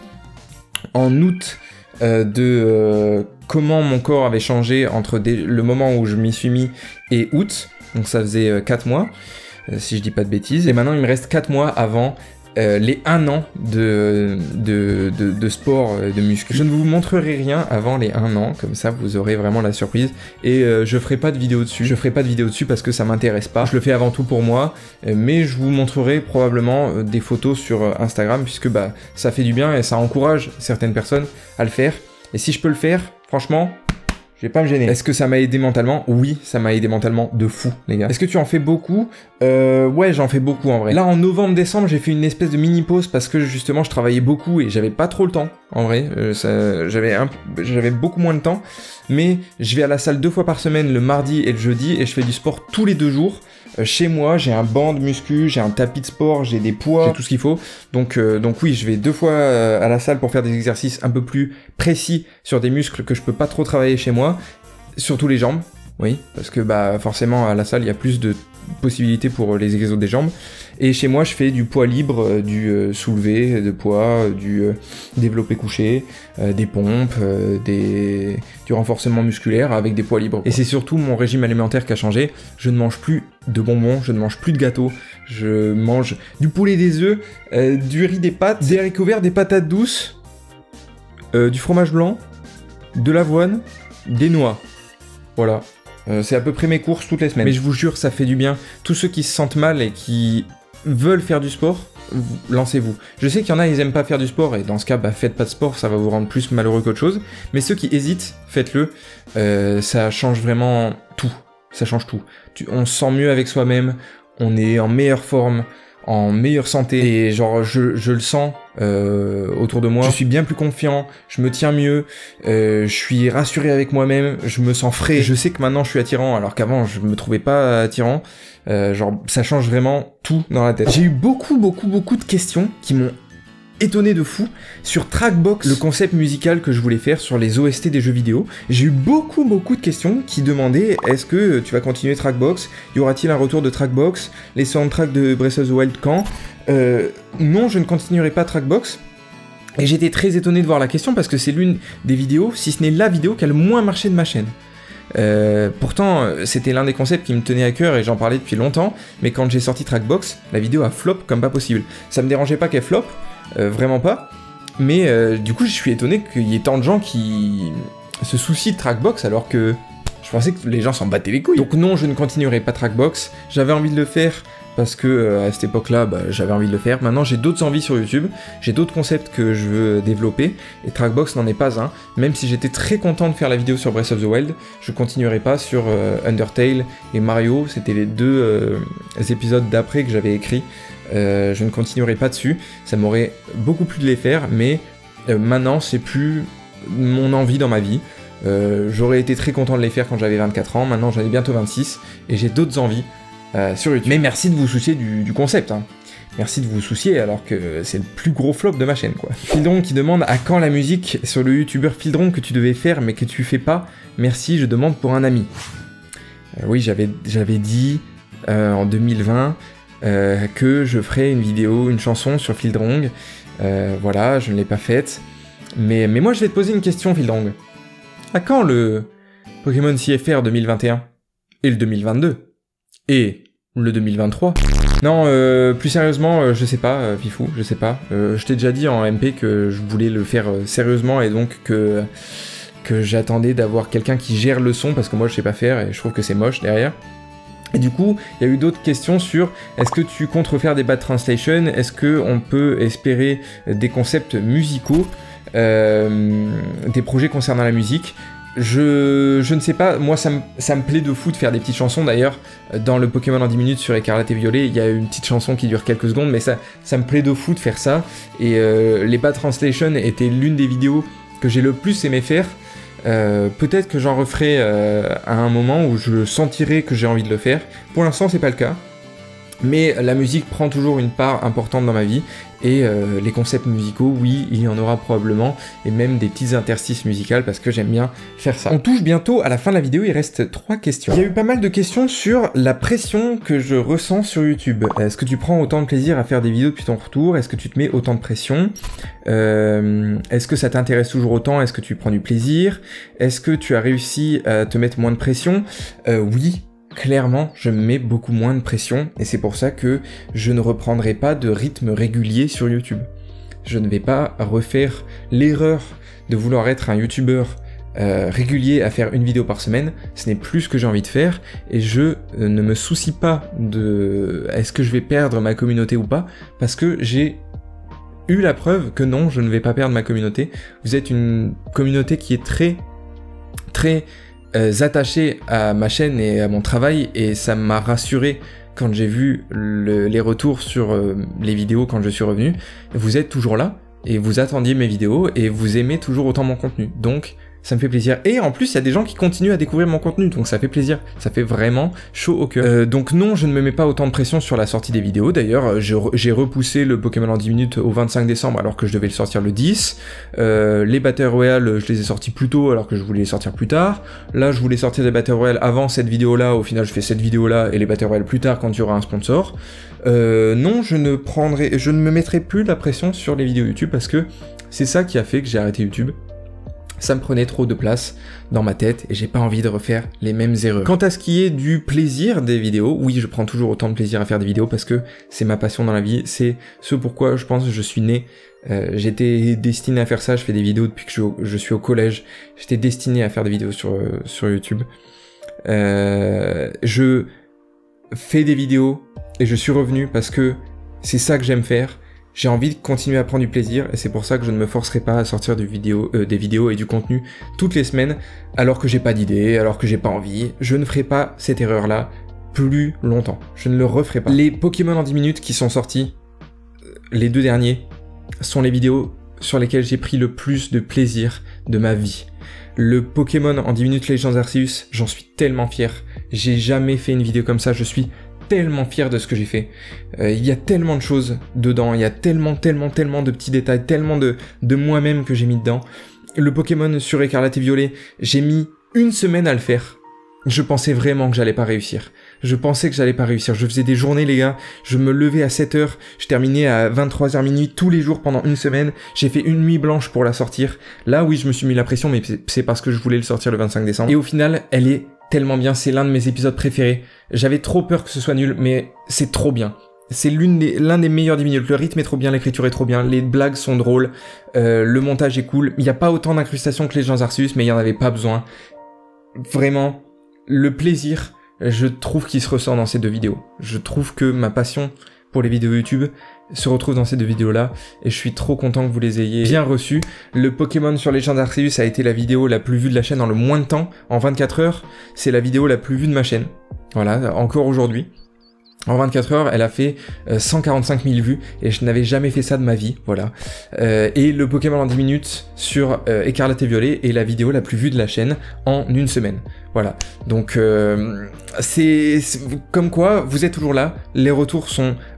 en août euh, de euh, comment mon corps avait changé entre des, le moment où je m'y suis mis et août, donc ça faisait euh, quatre mois, euh, si je dis pas de bêtises, et maintenant il me reste quatre mois avant euh, les un an de, de, de, de sport, euh, de muscu. Je ne vous montrerai rien avant les un an, comme ça vous aurez vraiment la surprise, et euh, je ferai pas de vidéo dessus, je ferai pas de vidéo dessus parce que ça m'intéresse pas, je le fais avant tout pour moi, euh, mais je vous montrerai probablement euh, des photos sur euh, Instagram, puisque bah ça fait du bien et ça encourage certaines personnes à le faire, et si je peux le faire, franchement, je vais pas me gêner. Est-ce que ça m'a aidé mentalement? Oui, ça m'a aidé mentalement de fou, les gars. Est-ce que tu en fais beaucoup? Euh, ouais, j'en fais beaucoup en vrai. Là, en novembre-décembre, j'ai fait une espèce de mini-pause parce que justement, je travaillais beaucoup et j'avais pas trop le temps, en vrai. Euh, ça, j'avais un, j'avais beaucoup moins de temps. Mais je vais à la salle deux fois par semaine, le mardi et le jeudi, et je fais du sport tous les deux jours. Euh, chez moi, j'ai un banc de muscu, j'ai un tapis de sport, j'ai des poids, j'ai tout ce qu'il faut. Donc, euh, donc oui, je vais deux fois euh, à la salle pour faire des exercices un peu plus précis sur des muscles que je peux pas trop travailler chez moi. Surtout les jambes, oui, parce que bah forcément à la salle, il y a plus de possibilités pour les exos des jambes. Et chez moi, je fais du poids libre, euh, du euh, soulevé de poids, euh, du euh, développé couché, euh, des pompes, euh, des... du renforcement musculaire avec des poids libres. Quoi. Et c'est surtout mon régime alimentaire qui a changé. Je ne mange plus de bonbons, je ne mange plus de gâteaux. Je mange du poulet, des œufs, euh, du riz, des pâtes, des haricots verts, des patates douces, euh, du fromage blanc, de l'avoine, des noix. Voilà. Euh, c'est à peu près mes courses toutes les semaines. Mais je vous jure, ça fait du bien. Tous ceux qui se sentent mal et qui veulent faire du sport, lancez-vous. Je sais qu'il y en a, ils aiment pas faire du sport, et dans ce cas, bah, faites pas de sport, ça va vous rendre plus malheureux qu'autre chose. Mais ceux qui hésitent, faites-le. Euh, ça change vraiment tout. Ça change tout. Tu, on se sent mieux avec soi-même, on est en meilleure forme, en meilleure santé, et genre je, je le sens euh, autour de moi, je suis bien plus confiant, je me tiens mieux, euh, je suis rassuré avec moi-même, je me sens frais, je sais que maintenant je suis attirant alors qu'avant je me trouvais pas attirant, euh, genre ça change vraiment tout dans la tête. J'ai eu beaucoup beaucoup beaucoup de questions qui m'ont étonné de fou sur Trackbox, le concept musical que je voulais faire sur les O S T des jeux vidéo. J'ai eu beaucoup beaucoup de questions qui demandaient est-ce que tu vas continuer Trackbox, y aura-t-il un retour de Trackbox, les soundtracks de Breath of the Wild quand euh, non, je ne continuerai pas Trackbox. Et j'étais très étonné de voir la question parce que c'est l'une des vidéos, si ce n'est la vidéo qui a le moins marché de ma chaîne. Euh, pourtant, c'était l'un des concepts qui me tenait à cœur et j'en parlais depuis longtemps, mais quand j'ai sorti Trackbox, la vidéo a flop comme pas possible. Ça me dérangeait pas qu'elle flop, euh, vraiment pas, mais euh, du coup je suis étonné qu'il y ait tant de gens qui se soucient de Trackbox alors que je pensais que les gens s'en battaient les couilles. Donc non, je ne continuerai pas Trackbox, j'avais envie de le faire parce que euh, à cette époque-là, bah, j'avais envie de le faire. Maintenant, j'ai d'autres envies sur YouTube, j'ai d'autres concepts que je veux développer, et Trackbox n'en est pas un. Même si j'étais très content de faire la vidéo sur Breath of the Wild, je continuerai pas sur euh, Undertale et Mario, c'était les deux euh, épisodes d'après que j'avais écrits. Euh, je ne continuerai pas dessus, ça m'aurait beaucoup plu de les faire, mais euh, maintenant, c'est plus mon envie dans ma vie. Euh, j'aurais été très content de les faire quand j'avais vingt-quatre ans, maintenant j'en ai bientôt vingt-six, et j'ai d'autres envies. Euh, sur YouTube. Mais merci de vous soucier du, du concept. Hein. merci de vous soucier alors que c'est le plus gros flop de ma chaîne, quoi. Fildron qui demande à quand la musique sur le youtubeur Fildron que tu devais faire mais que tu fais pas. Merci, je demande pour un ami. Euh, oui, j'avais j'avais dit euh, en deux mille vingt euh, que je ferais une vidéo, une chanson sur Fildron. Euh, voilà, je ne l'ai pas faite. Mais, mais moi, je vais te poser une question, Fildron. À quand le Pokémon C F R deux mille vingt et un? Et le deux mille vingt-deux? Et le deux mille vingt-trois? Non, euh, plus sérieusement, euh, je sais pas, euh, Fifou, je sais pas. Euh, je t'ai déjà dit en M P que je voulais le faire euh, sérieusement et donc que, que j'attendais d'avoir quelqu'un qui gère le son parce que moi, je sais pas faire et je trouve que c'est moche derrière. Et du coup, il y a eu d'autres questions sur est-ce que tu comptes refaire des bad translation? Est-ce qu'on peut espérer des concepts musicaux, euh, des projets concernant la musique? Je, je ne sais pas, moi ça me, ça me plaît de fou de faire des petites chansons. D'ailleurs, dans le Pokémon en dix minutes sur Écarlate et Violet, il y a une petite chanson qui dure quelques secondes, mais ça, ça me plaît de fou de faire ça. Et euh, les bad translation étaient l'une des vidéos que j'ai le plus aimé faire. Euh, peut-être que j'en referai euh, à un moment où je sentirai que j'ai envie de le faire. Pour l'instant, c'est pas le cas. Mais la musique prend toujours une part importante dans ma vie, et euh, les concepts musicaux, oui, il y en aura probablement, et même des petites interstices musicales, parce que j'aime bien faire ça. On touche bientôt à la fin de la vidéo, il reste trois questions. Il y a eu pas mal de questions sur la pression que je ressens sur YouTube. Est-ce que tu prends autant de plaisir à faire des vidéos depuis ton retour? Est-ce que tu te mets autant de pression? euh, Est-ce que ça t'intéresse toujours autant? Est-ce que tu prends du plaisir? Est-ce que tu as réussi à te mettre moins de pression? euh, Oui. Clairement, je me mets beaucoup moins de pression, et c'est pour ça que je ne reprendrai pas de rythme régulier sur YouTube. Je ne vais pas refaire l'erreur de vouloir être un YouTuber euh, régulier à faire une vidéo par semaine. Ce n'est plus ce que j'ai envie de faire, et je euh, ne me soucie pas de est-ce que je vais perdre ma communauté ou pas, parce que j'ai eu la preuve que non, je ne vais pas perdre ma communauté. Vous êtes une communauté qui est très, très... Euh, attaché à ma chaîne et à mon travail, et ça m'a rassuré quand j'ai vu le, les retours sur euh, les vidéos quand je suis revenu. Vous êtes toujours là et vous attendiez mes vidéos et vous aimez toujours autant mon contenu, donc ça me fait plaisir. Et en plus, il y a des gens qui continuent à découvrir mon contenu, donc ça fait plaisir, ça fait vraiment chaud au cœur. Euh, donc non, je ne me mets pas autant de pression sur la sortie des vidéos. D'ailleurs, j'ai repoussé le Pokémon en dix minutes au vingt-cinq décembre alors que je devais le sortir le dix. Euh, les Battle Royale, je les ai sortis plus tôt alors que je voulais les sortir plus tard. Là, je voulais sortir des Battle Royale avant cette vidéo-là. Au final, je fais cette vidéo-là et les Battle Royale plus tard quand il y aura un sponsor. Euh, non, je ne prendrai, je ne me mettrai plus la pression sur les vidéos YouTube parce que c'est ça qui a fait que j'ai arrêté YouTube. Ça me prenait trop de place dans ma tête et j'ai pas envie de refaire les mêmes erreurs. Quant à ce qui est du plaisir des vidéos, oui, je prends toujours autant de plaisir à faire des vidéos parce que c'est ma passion dans la vie, c'est ce pourquoi je pense que je suis né. Euh, j'étais destiné à faire ça, je fais des vidéos depuis que je, je suis au collège, j'étais destiné à faire des vidéos sur, euh, sur YouTube. Euh, je fais des vidéos et je suis revenu parce que c'est ça que j'aime faire. J'ai envie de continuer à prendre du plaisir et c'est pour ça que je ne me forcerai pas à sortir du vidéo, euh, des vidéos et du contenu toutes les semaines alors que j'ai pas d'idée, alors que j'ai pas envie. Je ne ferai pas cette erreur-là plus longtemps. Je ne le referai pas. Les Pokémon en dix minutes qui sont sortis, les deux derniers, sont les vidéos sur lesquelles j'ai pris le plus de plaisir de ma vie. Le Pokémon en dix minutes Legends Arceus, j'en suis tellement fier. J'ai jamais fait une vidéo comme ça, je suis tellement fier de ce que j'ai fait. Euh, il y a tellement de choses dedans, il y a tellement, tellement, tellement de petits détails, tellement de, de moi-même que j'ai mis dedans. Le Pokémon sur Écarlate et Violet, j'ai mis une semaine à le faire. Je pensais vraiment que j'allais pas réussir. Je pensais que j'allais pas réussir. Je faisais des journées, les gars. Je me levais à sept heures. Je terminais à vingt-trois heures minuit tous les jours pendant une semaine. J'ai fait une nuit blanche pour la sortir. Là, oui, je me suis mis la pression, mais c'est parce que je voulais le sortir le vingt-cinq décembre. Et au final, elle est tellement bien. C'est l'un de mes épisodes préférés. J'avais trop peur que ce soit nul, mais c'est trop bien. C'est l'une des, l'un des meilleurs dix minutes. Le rythme est trop bien, l'écriture est trop bien, les blagues sont drôles, euh, le montage est cool. Il n'y a pas autant d'incrustations que les Legends Arceus, mais il n'y en avait pas besoin. Vraiment, le plaisir, je trouve qu'il se ressent dans ces deux vidéos. Je trouve que ma passion pour les vidéos YouTube se retrouve dans ces deux vidéos-là, et je suis trop content que vous les ayez bien reçues. Le Pokémon sur Legends Arceus a été la vidéo la plus vue de la chaîne dans le moins de temps. En vingt-quatre heures, c'est la vidéo la plus vue de ma chaîne. Voilà, encore aujourd'hui. En vingt-quatre heures, elle a fait euh, cent quarante-cinq mille vues, et je n'avais jamais fait ça de ma vie, voilà. Euh, et le Pokémon en dix minutes sur euh, Écarlate et Violet est la vidéo la plus vue de la chaîne en une semaine. Voilà, donc euh, c'est comme quoi, vous êtes toujours là, les retours sont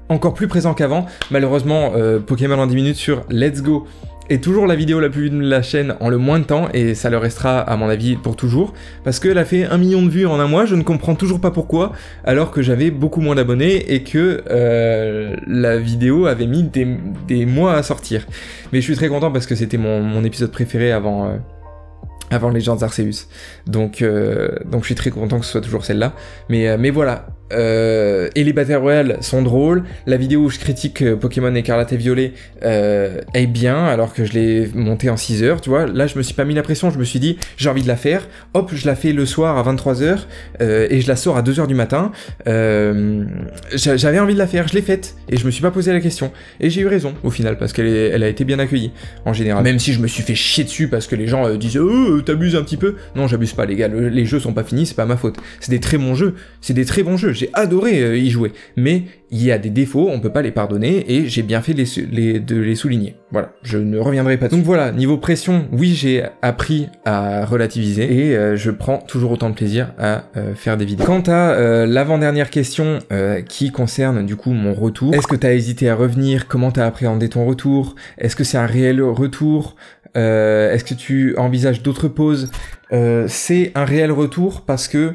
encore plus présent qu'avant. Malheureusement, euh, Pokémon en dix minutes sur Let's Go est toujours la vidéo la plus vue de la chaîne en le moins de temps, et ça le restera à mon avis pour toujours, parce qu'elle a fait un million de vues en un mois, je ne comprends toujours pas pourquoi, alors que j'avais beaucoup moins d'abonnés et que euh, la vidéo avait mis des, des mois à sortir. Mais je suis très content parce que c'était mon, mon épisode préféré avant... Euh, avant Legends Arceus, donc euh, donc je suis très content que ce soit toujours celle-là, mais euh, mais voilà. Euh, et les Battle Royale sont drôles, la vidéo où je critique euh, Pokémon Écarlate et Violet euh, est bien, alors que je l'ai montée en six heures, tu vois, là je me suis pas mis la pression, je me suis dit, j'ai envie de la faire, hop, je la fais le soir à vingt-trois heures, euh, et je la sors à deux heures du matin, euh, j'avais envie de la faire, je l'ai faite, et je me suis pas posé la question, et j'ai eu raison, au final, parce qu'elle est, elle a été bien accueillie, en général, même si je me suis fait chier dessus, parce que les gens euh, disaient, oh, t'abuses un petit peu, non, j'abuse pas, les gars, le, les jeux sont pas finis, c'est pas ma faute, c'est des très bons jeux, c'est des très bons jeux, j'ai adoré euh, y jouer, mais il y a des défauts, on peut pas les pardonner, et j'ai bien fait les, les, de les souligner. Voilà, je ne reviendrai pas dessus. Donc voilà, niveau pression, oui, j'ai appris à relativiser, et euh, je prends toujours autant de plaisir à euh, faire des vidéos. Quant à euh, l'avant-dernière question euh, qui concerne du coup mon retour, est-ce que t'as hésité à revenir? Comment t'as appréhendé ton retour? Est-ce que c'est un réel retour? euh, Est-ce que tu envisages d'autres pauses? euh, C'est un réel retour parce que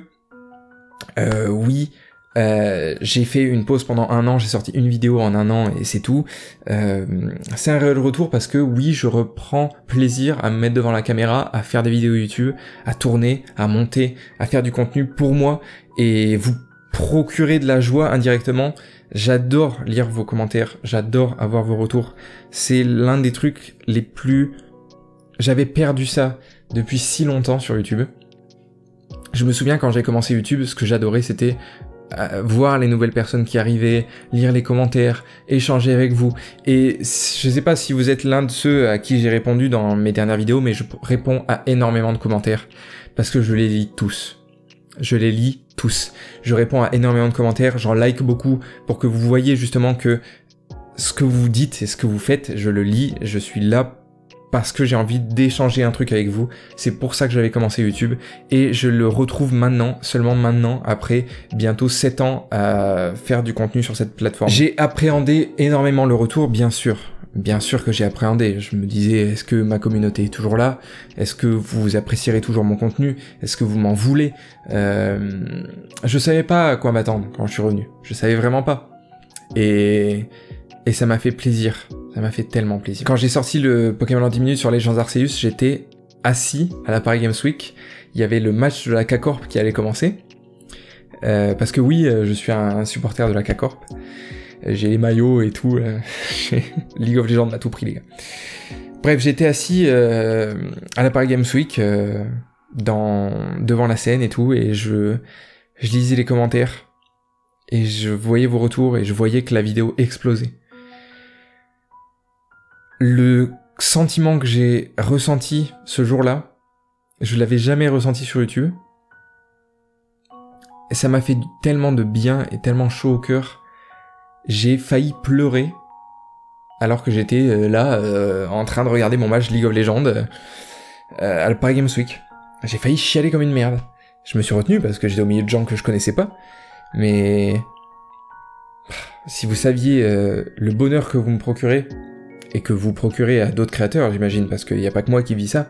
euh, oui, Euh, j'ai fait une pause pendant un an, j'ai sorti une vidéo en un an et c'est tout. Euh, c'est un réel retour parce que oui, je reprends plaisir à me mettre devant la caméra, à faire des vidéos YouTube, à tourner, à monter, à faire du contenu pour moi et vous procurer de la joie indirectement. J'adore lire vos commentaires, j'adore avoir vos retours. C'est l'un des trucs les plus... J'avais perdu ça depuis si longtemps sur YouTube. Je me souviens quand j'ai commencé YouTube, ce que j'adorais c'était Euh, voir les nouvelles personnes qui arrivaient, lire les commentaires, échanger avec vous. Et je sais pas si vous êtes l'un de ceux à qui j'ai répondu dans mes dernières vidéos, mais je réponds à énormément de commentaires parce que je les lis tous. Je les lis tous. Je réponds à énormément de commentaires, j'en like beaucoup pour que vous voyez justement que ce que vous dites et ce que vous faites, je le lis, je suis là parce que j'ai envie d'échanger un truc avec vous. C'est pour ça que j'avais commencé YouTube et je le retrouve maintenant, seulement maintenant, après bientôt sept ans à faire du contenu sur cette plateforme. J'ai appréhendé énormément le retour, bien sûr. Bien sûr que j'ai appréhendé. Je me disais, est-ce que ma communauté est toujours là? Est-ce que vous apprécierez toujours mon contenu? Est-ce que vous m'en voulez? euh... Je savais pas à quoi m'attendre quand je suis revenu. Je savais vraiment pas. Et... Et ça m'a fait plaisir, ça m'a fait tellement plaisir. Quand j'ai sorti le Pokémon en dix minutes sur Legends Arceus, j'étais assis à la Paris Games Week, il y avait le match de la K-Corp qui allait commencer, euh, parce que oui, je suis un supporter de la K-Corp, j'ai les maillots et tout, euh, League of Legends m'a tout pris les gars. Bref, j'étais assis euh, à la Paris Games Week, euh, dans, devant la scène et tout, et je, je lisais les commentaires, et je voyais vos retours, et je voyais que la vidéo explosait. Le sentiment que j'ai ressenti ce jour-là, je l'avais jamais ressenti sur YouTube. Et ça m'a fait tellement de bien et tellement chaud au cœur. J'ai failli pleurer alors que j'étais là euh, en train de regarder mon match League of Legends euh, à la Paris Games Week. J'ai failli chialer comme une merde. Je me suis retenu parce que j'étais au milieu de gens que je connaissais pas. Mais si vous saviez euh, le bonheur que vous me procurez, et que vous procurez à d'autres créateurs, j'imagine, parce qu'il n'y a pas que moi qui vis ça,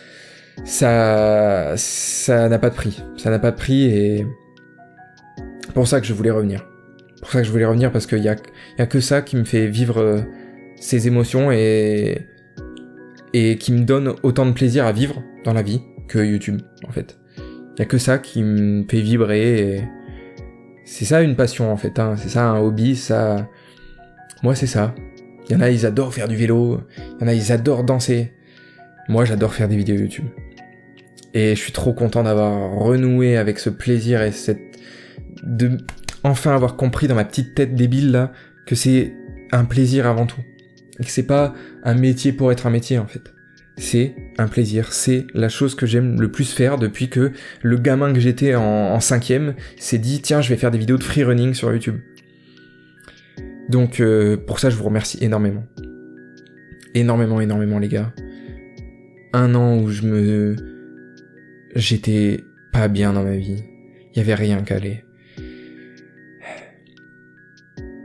ça ça n'a pas de prix. Ça n'a pas de prix, et pour ça que je voulais revenir. Pour ça que je voulais revenir, parce qu'il y a, y a que ça qui me fait vivre euh, ces émotions, et, et qui me donne autant de plaisir à vivre dans la vie que YouTube, en fait. Il y a que ça qui me fait vibrer, et c'est ça une passion, en fait, hein. C'est ça un hobby, ça... Moi, c'est ça. Il y en a, ils adorent faire du vélo. Il y en a, ils adorent danser. Moi, j'adore faire des vidéos YouTube. Et je suis trop content d'avoir renoué avec ce plaisir et cette... de enfin avoir compris dans ma petite tête débile, là, que c'est un plaisir avant tout. Et que c'est pas un métier pour être un métier, en fait. C'est un plaisir. C'est la chose que j'aime le plus faire depuis que le gamin que j'étais en, en cinquième s'est dit, tiens, je vais faire des vidéos de free running sur YouTube. Donc euh, pour ça je vous remercie énormément. Énormément, énormément les gars. Un an où je me... J'étais pas bien dans ma vie. Il y avait rien qu'à aller.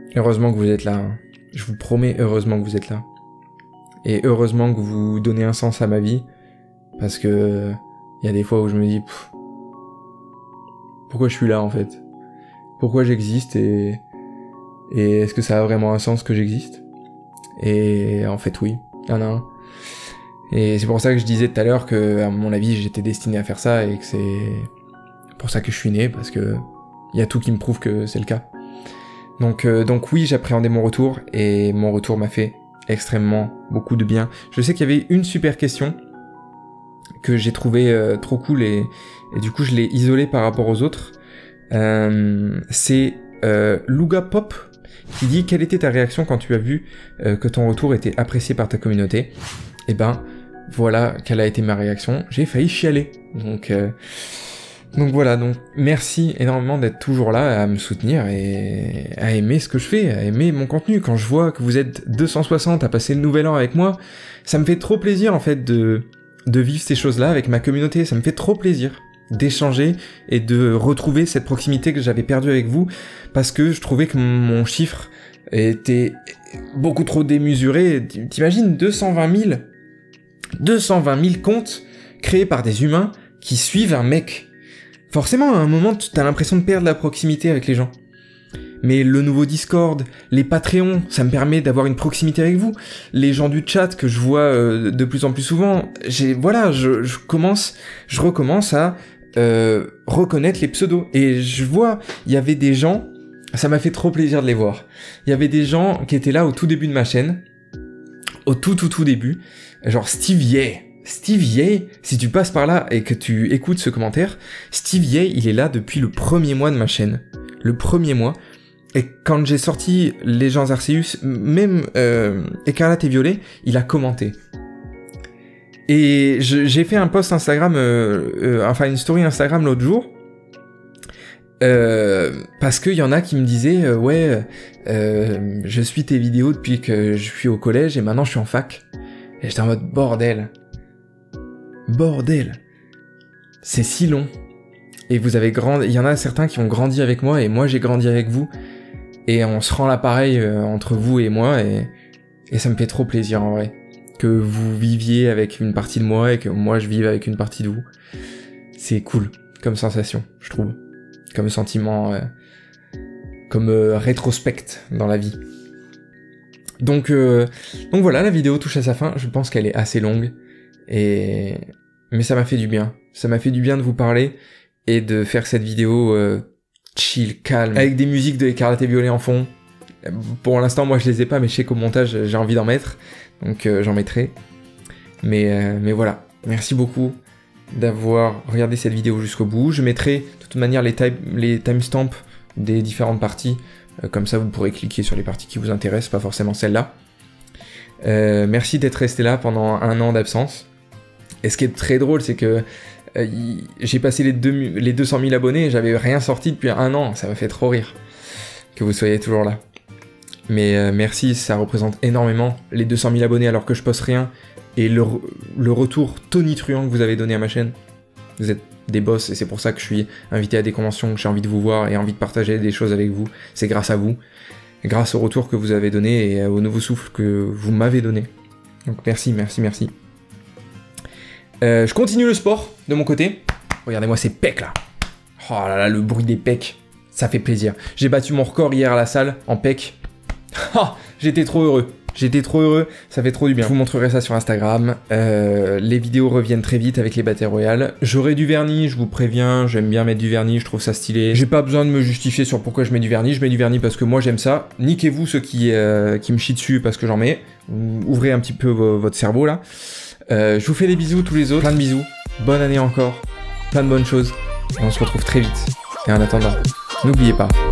Heureusement que vous êtes là. Hein. Je vous promets, heureusement que vous êtes là. Et heureusement que vous donnez un sens à ma vie. Parce que il y a des fois où je me dis... Pff, pourquoi je suis là en fait? Pourquoi j'existe et... Et est-ce que ça a vraiment un sens que j'existe? Et en fait oui, il y en a un. Et c'est pour ça que je disais tout à l'heure que, à mon avis, j'étais destiné à faire ça et que c'est pour ça que je suis né, parce que il y a tout qui me prouve que c'est le cas. Donc, euh, donc oui, j'appréhendais mon retour et mon retour m'a fait extrêmement beaucoup de bien. Je sais qu'il y avait une super question que j'ai trouvé euh, trop cool et, et du coup je l'ai isolée par rapport aux autres. Euh, c'est euh, Luga Pop qui dit: quelle était ta réaction quand tu as vu euh, que ton retour était apprécié par ta communauté? Et ben voilà quelle a été ma réaction. J'ai failli chialer. Donc euh, donc voilà, donc merci énormément d'être toujours là à me soutenir et à aimer ce que je fais, à aimer mon contenu. Quand je vois que vous êtes deux cent soixante à passer le nouvel an avec moi, ça me fait trop plaisir en fait de de vivre ces choses-là avec ma communauté. Ça me fait trop plaisir d'échanger et de retrouver cette proximité que j'avais perdue avec vous, parce que je trouvais que mon chiffre était beaucoup trop démesuré. T'imagines deux cent vingt mille comptes créés par des humains qui suivent un mec. Forcément, à un moment, t'as l'impression de perdre la proximité avec les gens. Mais le nouveau Discord, les Patreons, ça me permet d'avoir une proximité avec vous. Les gens du chat que je vois euh, de plus en plus souvent, j'ai voilà, je, je commence, je recommence à euh, reconnaître les pseudos. Et je vois, il y avait des gens, ça m'a fait trop plaisir de les voir. Il y avait des gens qui étaient là au tout début de ma chaîne, au tout tout tout début, genre Steve Yeh. Steve Yeh, si tu passes par là et que tu écoutes ce commentaire, Steve Yeh, il est là depuis le premier mois de ma chaîne. Le premier mois. Et quand j'ai sorti Legends Arceus, même euh, Écarlate et Violet, il a commenté. Et je, j'ai fait un post Instagram, euh, euh, enfin une story Instagram l'autre jour, euh, parce qu'il y en a qui me disaient euh, ouais, euh, je suis tes vidéos depuis que je suis au collège et maintenant je suis en fac. Et j'étais en mode bordel. Bordel. C'est si long. Et vous avez grandi, il y en a certains qui ont grandi avec moi et moi j'ai grandi avec vous. Et on se rend l'appareil euh, entre vous et moi et, et ça me fait trop plaisir en vrai. Que vous viviez avec une partie de moi et que moi je vive avec une partie de vous. C'est cool comme sensation, je trouve. Comme sentiment, euh, comme euh, rétrospect dans la vie. Donc, euh, donc voilà, la vidéo touche à sa fin. Je pense qu'elle est assez longue. Et... Mais ça m'a fait du bien. Ça m'a fait du bien de vous parler et de faire cette vidéo euh, chill, calme, avec des musiques de Écarlate et Violet en fond. Pour l'instant, moi je les ai pas, mais je sais qu'au montage j'ai envie d'en mettre. Donc euh, j'en mettrai. Mais, euh, mais voilà, merci beaucoup d'avoir regardé cette vidéo jusqu'au bout. Je mettrai de toute manière les, time, les timestamps des différentes parties. Euh, comme ça vous pourrez cliquer sur les parties qui vous intéressent, pas forcément celle-là. Euh, merci d'être resté là pendant un an d'absence. Et ce qui est très drôle, c'est que euh, y... j'ai passé les, deux, les deux cent mille abonnés et j'avais rien sorti depuis un an. Ça m'a fait trop rire que vous soyez toujours là. Mais euh, merci, ça représente énormément, les deux cent mille abonnés alors que je poste rien, et le, le retour tonitruant que vous avez donné à ma chaîne. Vous êtes des boss et c'est pour ça que je suis invité à des conventions, que j'ai envie de vous voir et envie de partager des choses avec vous. C'est grâce à vous, grâce au retour que vous avez donné et au nouveau souffle que vous m'avez donné. Donc merci, merci, merci. Euh, je continue le sport de mon côté. Regardez-moi ces pecs là. Oh là là, le bruit des pecs, ça fait plaisir. J'ai battu mon record hier à la salle en pecs. Ah, j'étais trop heureux, j'étais trop heureux, ça fait trop du bien. Je vous montrerai ça sur Instagram, euh, les vidéos reviennent très vite avec les Battle Royale. J'aurai du vernis, je vous préviens, j'aime bien mettre du vernis, je trouve ça stylé. J'ai pas besoin de me justifier sur pourquoi je mets du vernis, je mets du vernis parce que moi j'aime ça. Niquez-vous ceux qui, euh, qui me chient dessus parce que j'en mets, ouvrez un petit peu votre cerveau là. Euh, je vous fais des bisous tous les autres, plein de bisous, bonne année encore, plein de bonnes choses, et on se retrouve très vite. Et en attendant, n'oubliez pas,